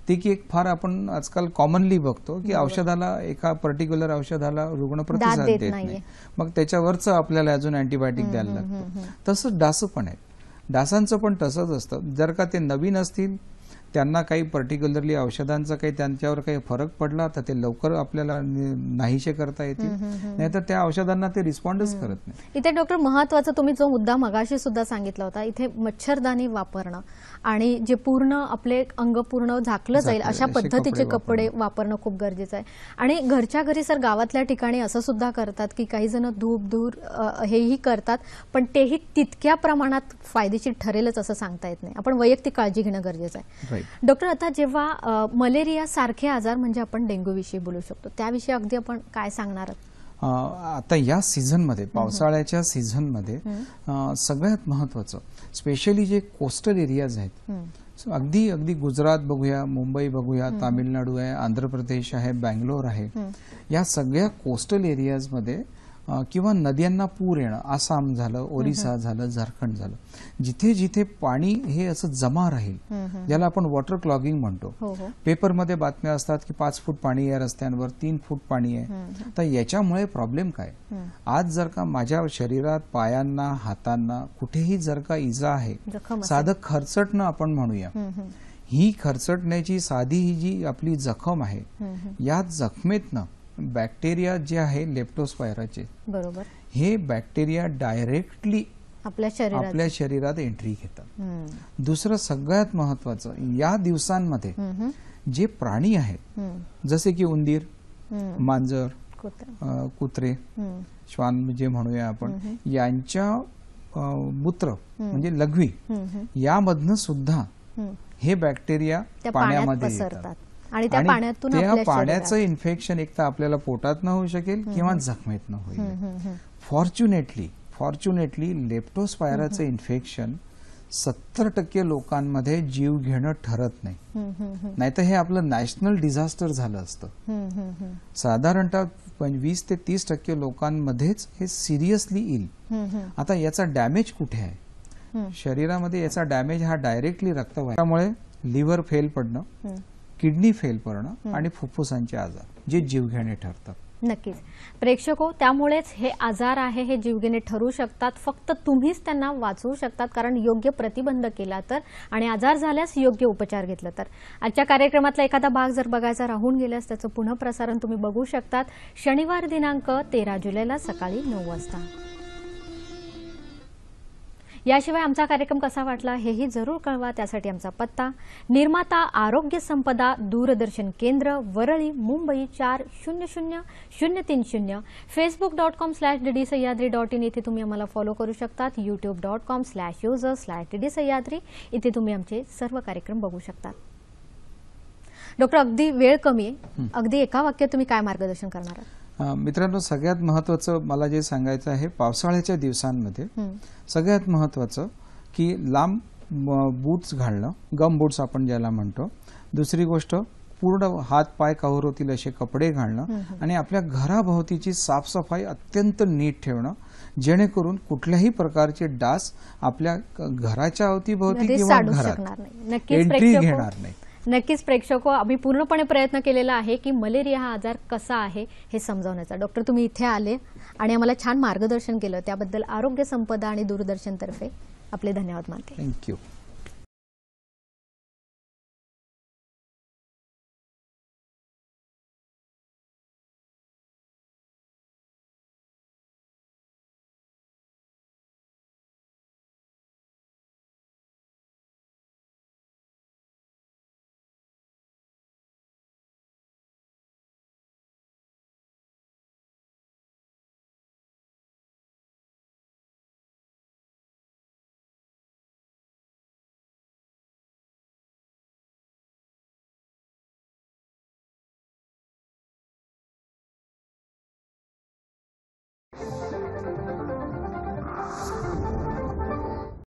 Speaker 2: ती की एक फार आपण आजकाल कॉमनली बघतो की औषधाला, एका पर्टिक्युलर औषधाला रुग्ण प्रतिसाद देत नाही, मग त्याच्यावरच आपल्याला अजून अँटीबायोटिक द्यायला लागतं. तसंच डास पण आहेत. डासांचं पण तसंच असतं. जर का ते नवीन असतील, त्यांना काही पर्टिक्युलरली औषधांचा काही त्यांच्यावर काही फरक पडला तर ते लवकर आपल्याला नाहीसे करता येतील, नाहीतर त्या औषधांना ते रिस्पॉन्डच करत नाही.
Speaker 1: इथे डॉक्टर महत्वाचा तुम्ही जो मुद्दा मगाशी सुद्धा सांगितला होता, इथे मच्छरदाणी वापरणं आणि जे पूर्ण आपले अंग पूर्ण झाकलं जाईल अशा पद्धतीचे कपडे वापरणं खूप गरजेचं आहे. आणि घरच्या घरी सर गावातल्या ठिकाणी असं सुद्धा करतात की काही जण धूप धूर हेही करतात, पण तेही तितक्या प्रमाणात फायदेशीर ठरेलच असं सांगता येत नाही. आपण वैयक्तिक काळजी घेणं गरजेचं आहे. डॉक्टर, आता जेव्हा मलेरिया सारखे आजार म्हणजे आपण डेंग्यू विषयी बोलू शकतो, त्याविषयी अगदी आपण काय सांगणार?
Speaker 2: आता या सीझनमध्ये, पावसाळ्याच्या सीझनमध्ये सगळ्यात महत्वाचं स्पेशली जे कोस्टल एरियाज आहेत, अगदी अगदी गुजरात बघूया, मुंबई बघूया, तामिळनाडू आहे, आंध्र प्रदेश आहे, बँगलोर आहे, या सगळ्या कोस्टल एरियाजमध्ये किंवा नद्यांना पूर येणं, आसाम झालं, ओरिसा झालं, झारखंड झालं, जिथे जिथे पाणी हे असं जमा राहील, ज्याला आपण वॉटर क्लॉगिंग म्हणतो. पेपरमध्ये बातम्या असतात की 5 फूट पाणी आहे रस्त्यांवर, 3 फूट पाणी आहे. तर याच्यामुळे प्रॉब्लेम काय? आज जर का माझ्या शरीरात, पायांना, हातांना कुठेही जर का इजा आहे, साधं खरचटणं आपण म्हणूया, ही खरचटण्याची साधी ही जी आपली जखम आहे, या जखमेतनं बॅक्टेरिया जे आहे लेप्टोस्पायराचे, बरोबर, हे बॅक्टेरिया डायरेक्टली आपल्या शरीरात एंट्री घेतात. दुसरं सगळ्यात महत्वाचं, या दिवसांमध्ये जे प्राणी आहेत, जसे की उंदीर, मांजर, कुत्रे, श्वान जे म्हणूया आपण, यांच्या मूत्र म्हणजे लघवी, यामधनं सुद्धा हे बॅक्टेरिया पाण्यामध्ये येतात
Speaker 1: आणि त्या
Speaker 2: पाण्याचं इन्फेक्शन एक तर आपल्याला पोटातनं होऊ शकेल किंवा जखमेतनं होईल. फॉर्च्युनेटली लेप्टोस्पायराचं इन्फेक्शन 70% लोकांमध्ये जीव घेणं ठरत नाही, नाहीतर हे आपलं नॅशनल डिझास्टर झालं असतं. साधारणतः 20 ते 30% लोकांमध्येच हे सिरियसली येईल. आता याचा डॅमेज कुठे आहे शरीरामध्ये? याचा डॅमेज हा डायरेक्टली रक्तवाहिन्यामुळे लिव्हर फेल पडणं, किडनी फेल करणं आणि फुफ्फुसांचे आजार, जे जीवघेणे ठरतात.
Speaker 1: नक्कीच प्रेक्षको, त्यामुळेच हे आजार आहे हे जीवघेणे ठरू शकतात. फक्त तुम्हीच त्यांना वाचवू शकतात, कारण योग्य प्रतिबंध केला तर आणि आजार झाल्यास योग्य उपचार घेतला तर. आजच्या कार्यक्रमातला एखादा भाग जर बघायचा राहून गेल्यास त्याचं पुनःप्रसारण तुम्ही बघू शकतात शनिवार दिनांक 13 जुलैला सकाळी 9 वाजता. याशिवाय आमचा कार्यक्रम कसा वाटला हेही जरूर कळवा. त्यासाठी आमचा पत्ता: निर्माता आरोग्य संपदा, दूरदर्शन केंद्र, वरळी, मुंबई 400030. facebook.com/ddsahyadri.in इथे तुम्ही आम्हाला फॉलो करू शकतात. youtube.com/user/ddsahyadri इथे तुम्ही आमचे सर्व कार्यक्रम बघू शकतात. डॉक्टर, अगदी वेळ कमी आहे, अगदी एका वाक्यात तुम्ही काय मार्गदर्शन करणार आहात?
Speaker 2: मित्रांनो, सगळ्यात महत्वाचं मला जे सांगायचं आहे, पावसाळ्याच्या दिवसांमध्ये सगळ्यात महत्वाचं की लांब बूट्स घालणं, गम बूट्स आपण ज्याला म्हणतो. दुसरी गोष्ट, पूर्ण हात पाय कव्हर होतील असे कपडे घालणं आणि आपल्या घराभोवतीची साफसफाई अत्यंत नीट ठेवणं, जेणेकरून कुठल्याही प्रकारचे डास आपल्या घराच्या अवतीभोवती किंवा घरात एंट्री घेणार नाही.
Speaker 1: नक्कीच प्रेक्षको, आम्ही पूर्णपणे प्रयत्न केलेला आहे की मलेरिया हा आजार कसा आहे हे समजावण्याचा. डॉक्टर, तुम्ही इथे आले आणि आम्हाला छान मार्गदर्शन केलं, त्याबद्दल आरोग्य संपदा आणि दूरदर्शनतर्फे आपले धन्यवाद मानते.
Speaker 2: थँक्यू.